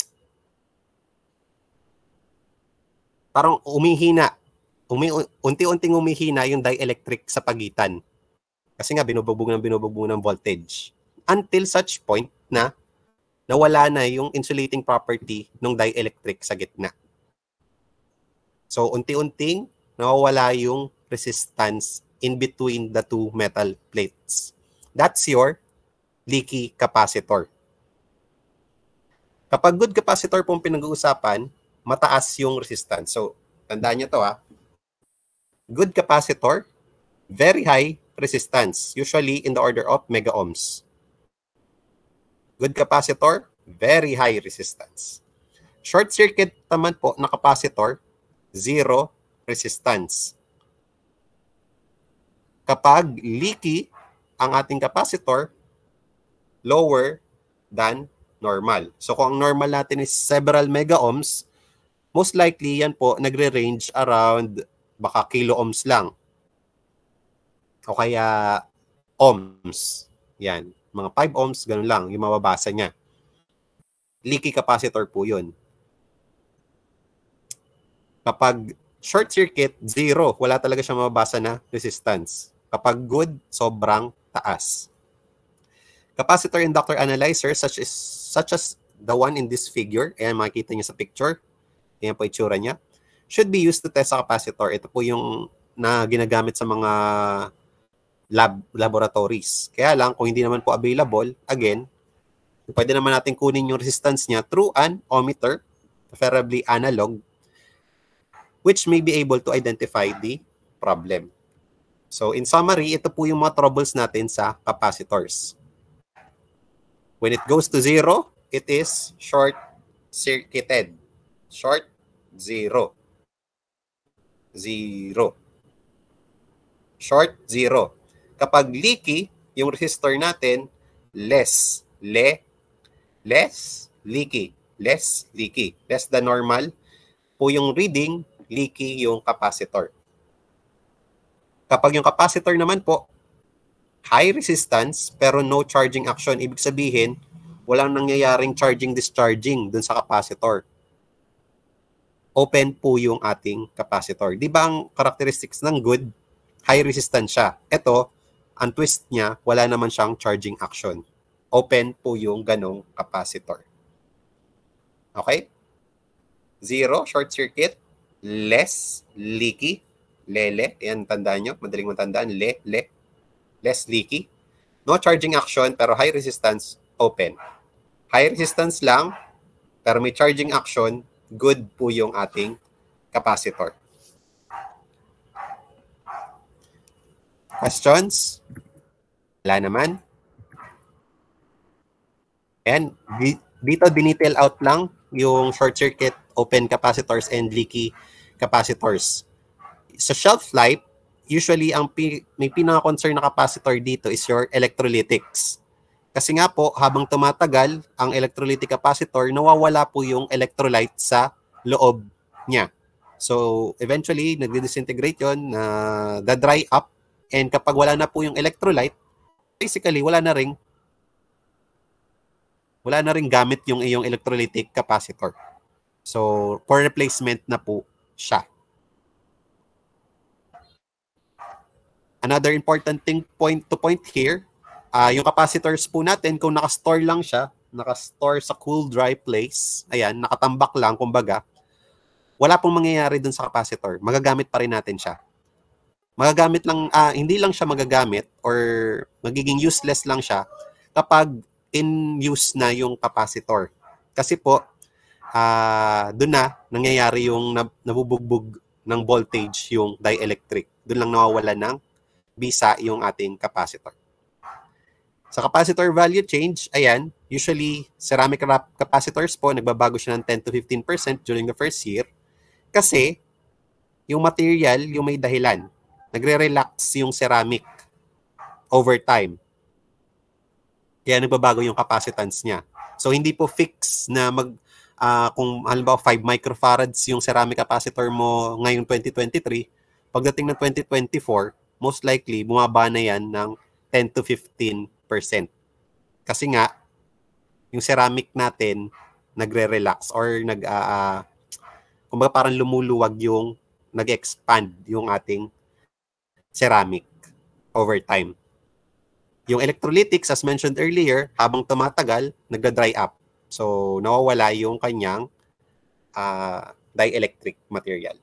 S1: parang umihina. Umi, unti-unting umihina yung dielectric sa pagitan. Kasi nga, binubugbog ng binubugbog ng voltage. Until such point na nawala na yung insulating property ng dielectric sa gitna. So, unti-unting nawawala yung resistance in between the two metal plates. That's your leaky capacitor. Kapag good capacitor pong pinag-uusapan, mataas yung resistance. So, tandaan nyo to ha. Good capacitor, very high resistance, usually in the order of mega ohms. Good capacitor, very high resistance. Short circuit naman po na capacitor, zero resistance. Kapag leaky ang ating capacitor, lower than normal. So kung ang normal natin is several mega ohms, most likely yan po nagre-range around baka kilo ohms lang. O kaya ohms. Yan. Mga five ohms, ganun lang yung mababasa niya. Leaky capacitor po yun. Kapag short circuit, zero. Wala talaga siya mababasa na resistance. Kapag good, sobrang taas. Capacitor-inductor analyzer such as, such as the one in this figure, ayan makikita niyo sa picture, ayan po itsura niya, should be used to test sa capacitor. Ito po yung na ginagamit sa mga lab laboratories. Kaya lang, kung hindi naman po available, again, pwede naman natin kunin yung resistance niya through an ohmmeter, preferably analog, which may be able to identify the problem. So, in summary, ito po yung mga troubles natin sa capacitors. When it goes to zero, it is short-circuited. Short, zero. Zero. Short, zero. Kapag leaky, yung resistor natin, less. Le, less leaky. Less leaky. Less than normal po yung reading, leaky yung capacitor. Kapag yung capacitor naman po, high resistance pero no charging action. Ibig sabihin, walang nangyayaring charging-discharging dun sa capacitor. Open po yung ating capacitor. Di ba ang characteristics ng good, high resistance siya? Ito, ang twist niya, wala naman siyang charging action. Open po yung ganong capacitor. Okay? Zero, short circuit. Less leaky, lele, yan tandaan nyo, madaling matandaan, le, le, less leaky. No charging action, pero high resistance, open. High resistance lang, pero may charging action, good po yung ating capacitor. Questions? Wala naman. And dito, dinetail out lang yung short circuit, open capacitors, and leaky capacitors. Sa shelf life, usually ang pi- may pinaka-concern na capacitor dito is your electrolytics. Kasi nga po, habang tumatagal, ang electrolytic capacitor, nawawala po yung electrolyte sa loob niya. So, eventually, nagdi-disintegrate yun, na uh, da-dry up, and kapag wala na po yung electrolyte, basically, wala na ring wala na ring gamit yung iyong electrolytic capacitor. So, for replacement na po siya. Another important thing point to point here, uh, yung capacitors po natin, kung nakastore lang siya, nakastore sa cool, dry place, ayan, nakatambak lang, kumbaga, wala pong mangyayari dun sa capacitor. Magagamit pa rin natin siya. Magagamit lang, uh, hindi lang siya magagamit or magiging useless lang siya kapag in use na yung capacitor. Kasi po, uh, doon na nangyayari yung nabubugbog ng voltage yung dielectric. Doon lang nawawala ng bisa yung ating capacitor. Sa capacitor value change, ayan, usually ceramic capacitors po, nagbabago siya ng ten to fifteen percent during the first year kasi yung material, yung may dahilan. Nagre-relax yung ceramic over time. Kaya nagbabago yung capacitance niya. So, hindi po fix na mag, uh, kung halimbawa five microfarads yung ceramic capacitor mo ngayong twenty twenty-three, pagdating ng twenty twenty-four, most likely, bumaba na yan ng ten to fifteen percent. Kasi nga, yung ceramic natin, nagre-relax or nag, uh, uh, kumbaga parang lumuluwag yung, nag-expand yung ating ceramic over time. Yung electrolytics, as mentioned earlier, habang tumatagal, nagda-dry up. So, nawawala yung kanyang uh, dielectric material.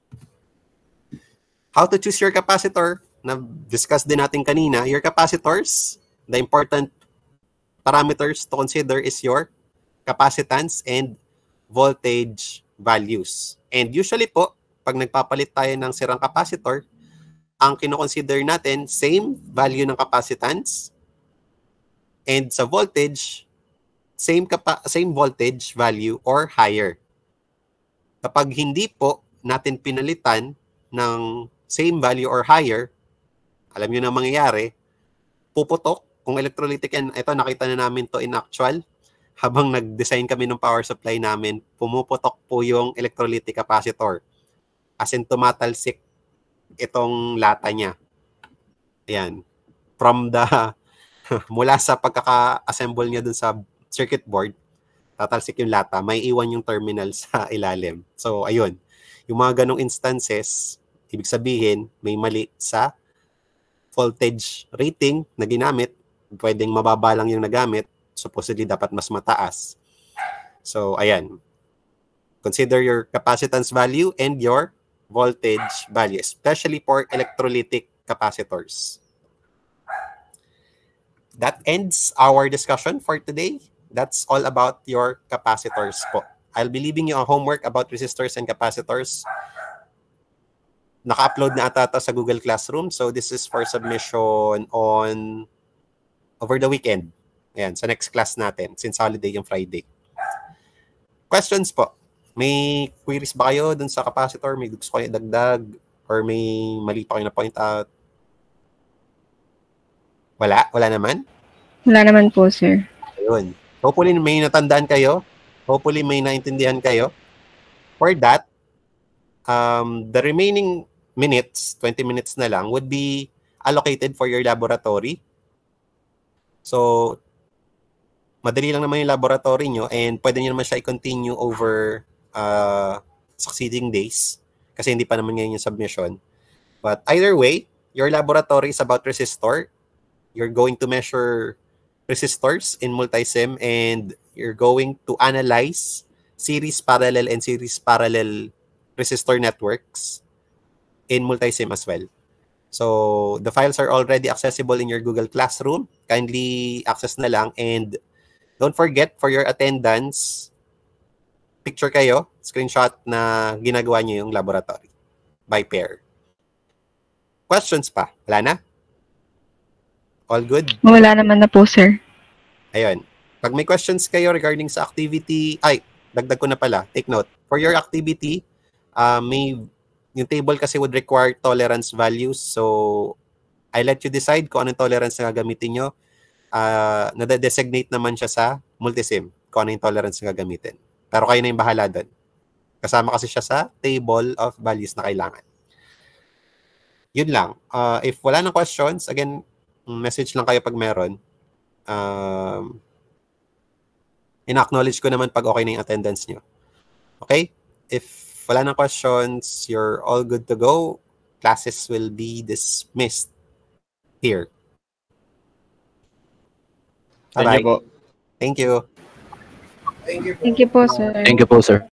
S1: How to choose your capacitor? Na-discuss din natin kanina. Your capacitors, the important parameters to consider is your capacitance and voltage values. And usually po, pag nagpapalit tayo ng sirang capacitor, ang kino-consider natin, same value ng capacitance and sa voltage, same, capa- same voltage value or higher. Kapag hindi po natin pinalitan ng same value or higher, alam nyo na mangyayari, puputok. Kung electrolytic yan, ito nakita na namin to in actual. Habang nag-design kami ng power supply namin, pumuputok po yung electrolytic capacitor. As in, tumatalsik itong lata niya. Ayan. From the, mula sa pagkaka-assemble niya dun sa circuit board, tatalsik yung lata, may iwan yung terminal sa ilalim. So, ayun. Yung mga ganong instances, ibig sabihin, may mali sa voltage rating na ginamit. Pwedeng mababa lang yung nagamit. Supposedly, dapat mas mataas. So, ayan. Consider your capacitance value and your voltage value, especially for electrolytic capacitors. That ends our discussion for today. That's all about your capacitors po. I'll be leaving you a homework about resistors and capacitors. Naka-upload na ata sa Google Classroom. So, this is for submission on over the weekend. Ayan, sa next class natin, since holiday yung Friday. Questions po? May queries ba kayo dun sa capacitor? May gusto kayo dagdag? Or may mali pa kayo na point out? Wala? Wala naman?
S2: Wala naman po, sir.
S1: Ayun. Hopefully may natandaan kayo. Hopefully may naintindihan kayo. For that, um, the remaining minutes, twenty minutes na lang, would be allocated for your laboratory. So, madali lang naman yung laboratory nyo and pwede nyo naman siya i-continue over uh, succeeding days kasi hindi pa naman ngayon yung submission. But either way, your laboratory is about resistor. You're going to measure resistors in multisim and you're going to analyze series parallel and series parallel resistor networks in multisim as well. So, the files are already accessible in your Google Classroom. Kindly access na lang and don't forget for your attendance, picture kayo, screenshot na ginagawa niyo yung laboratory by pair. Questions pa? Wala na? All good?
S2: Wala naman na po, sir.
S1: Ayun. Pag may questions kayo regarding sa activity, ay, dagdag ko na pala, take note. For your activity, uh, may yung table kasi would require tolerance values. So, I let you decide kung anong tolerance na gagamitin nyo. Uh, nade-designate naman siya sa multisim kung ano yung tolerance na gagamitin. Pero kayo na yung bahala doon. Kasama kasi siya sa table of values na kailangan. Yun lang. Uh, if wala ng questions, again, message lang kayo pag meron. Um, in-acknowledge ko naman pag okay na yung attendance nyo. Okay? If wala ng questions, you're all good to go. Classes will be dismissed here. Bye-bye.
S3: Thank you po.
S1: Thank you.
S5: Thank you.
S2: Thank you po, sir.
S7: Thank you po, sir.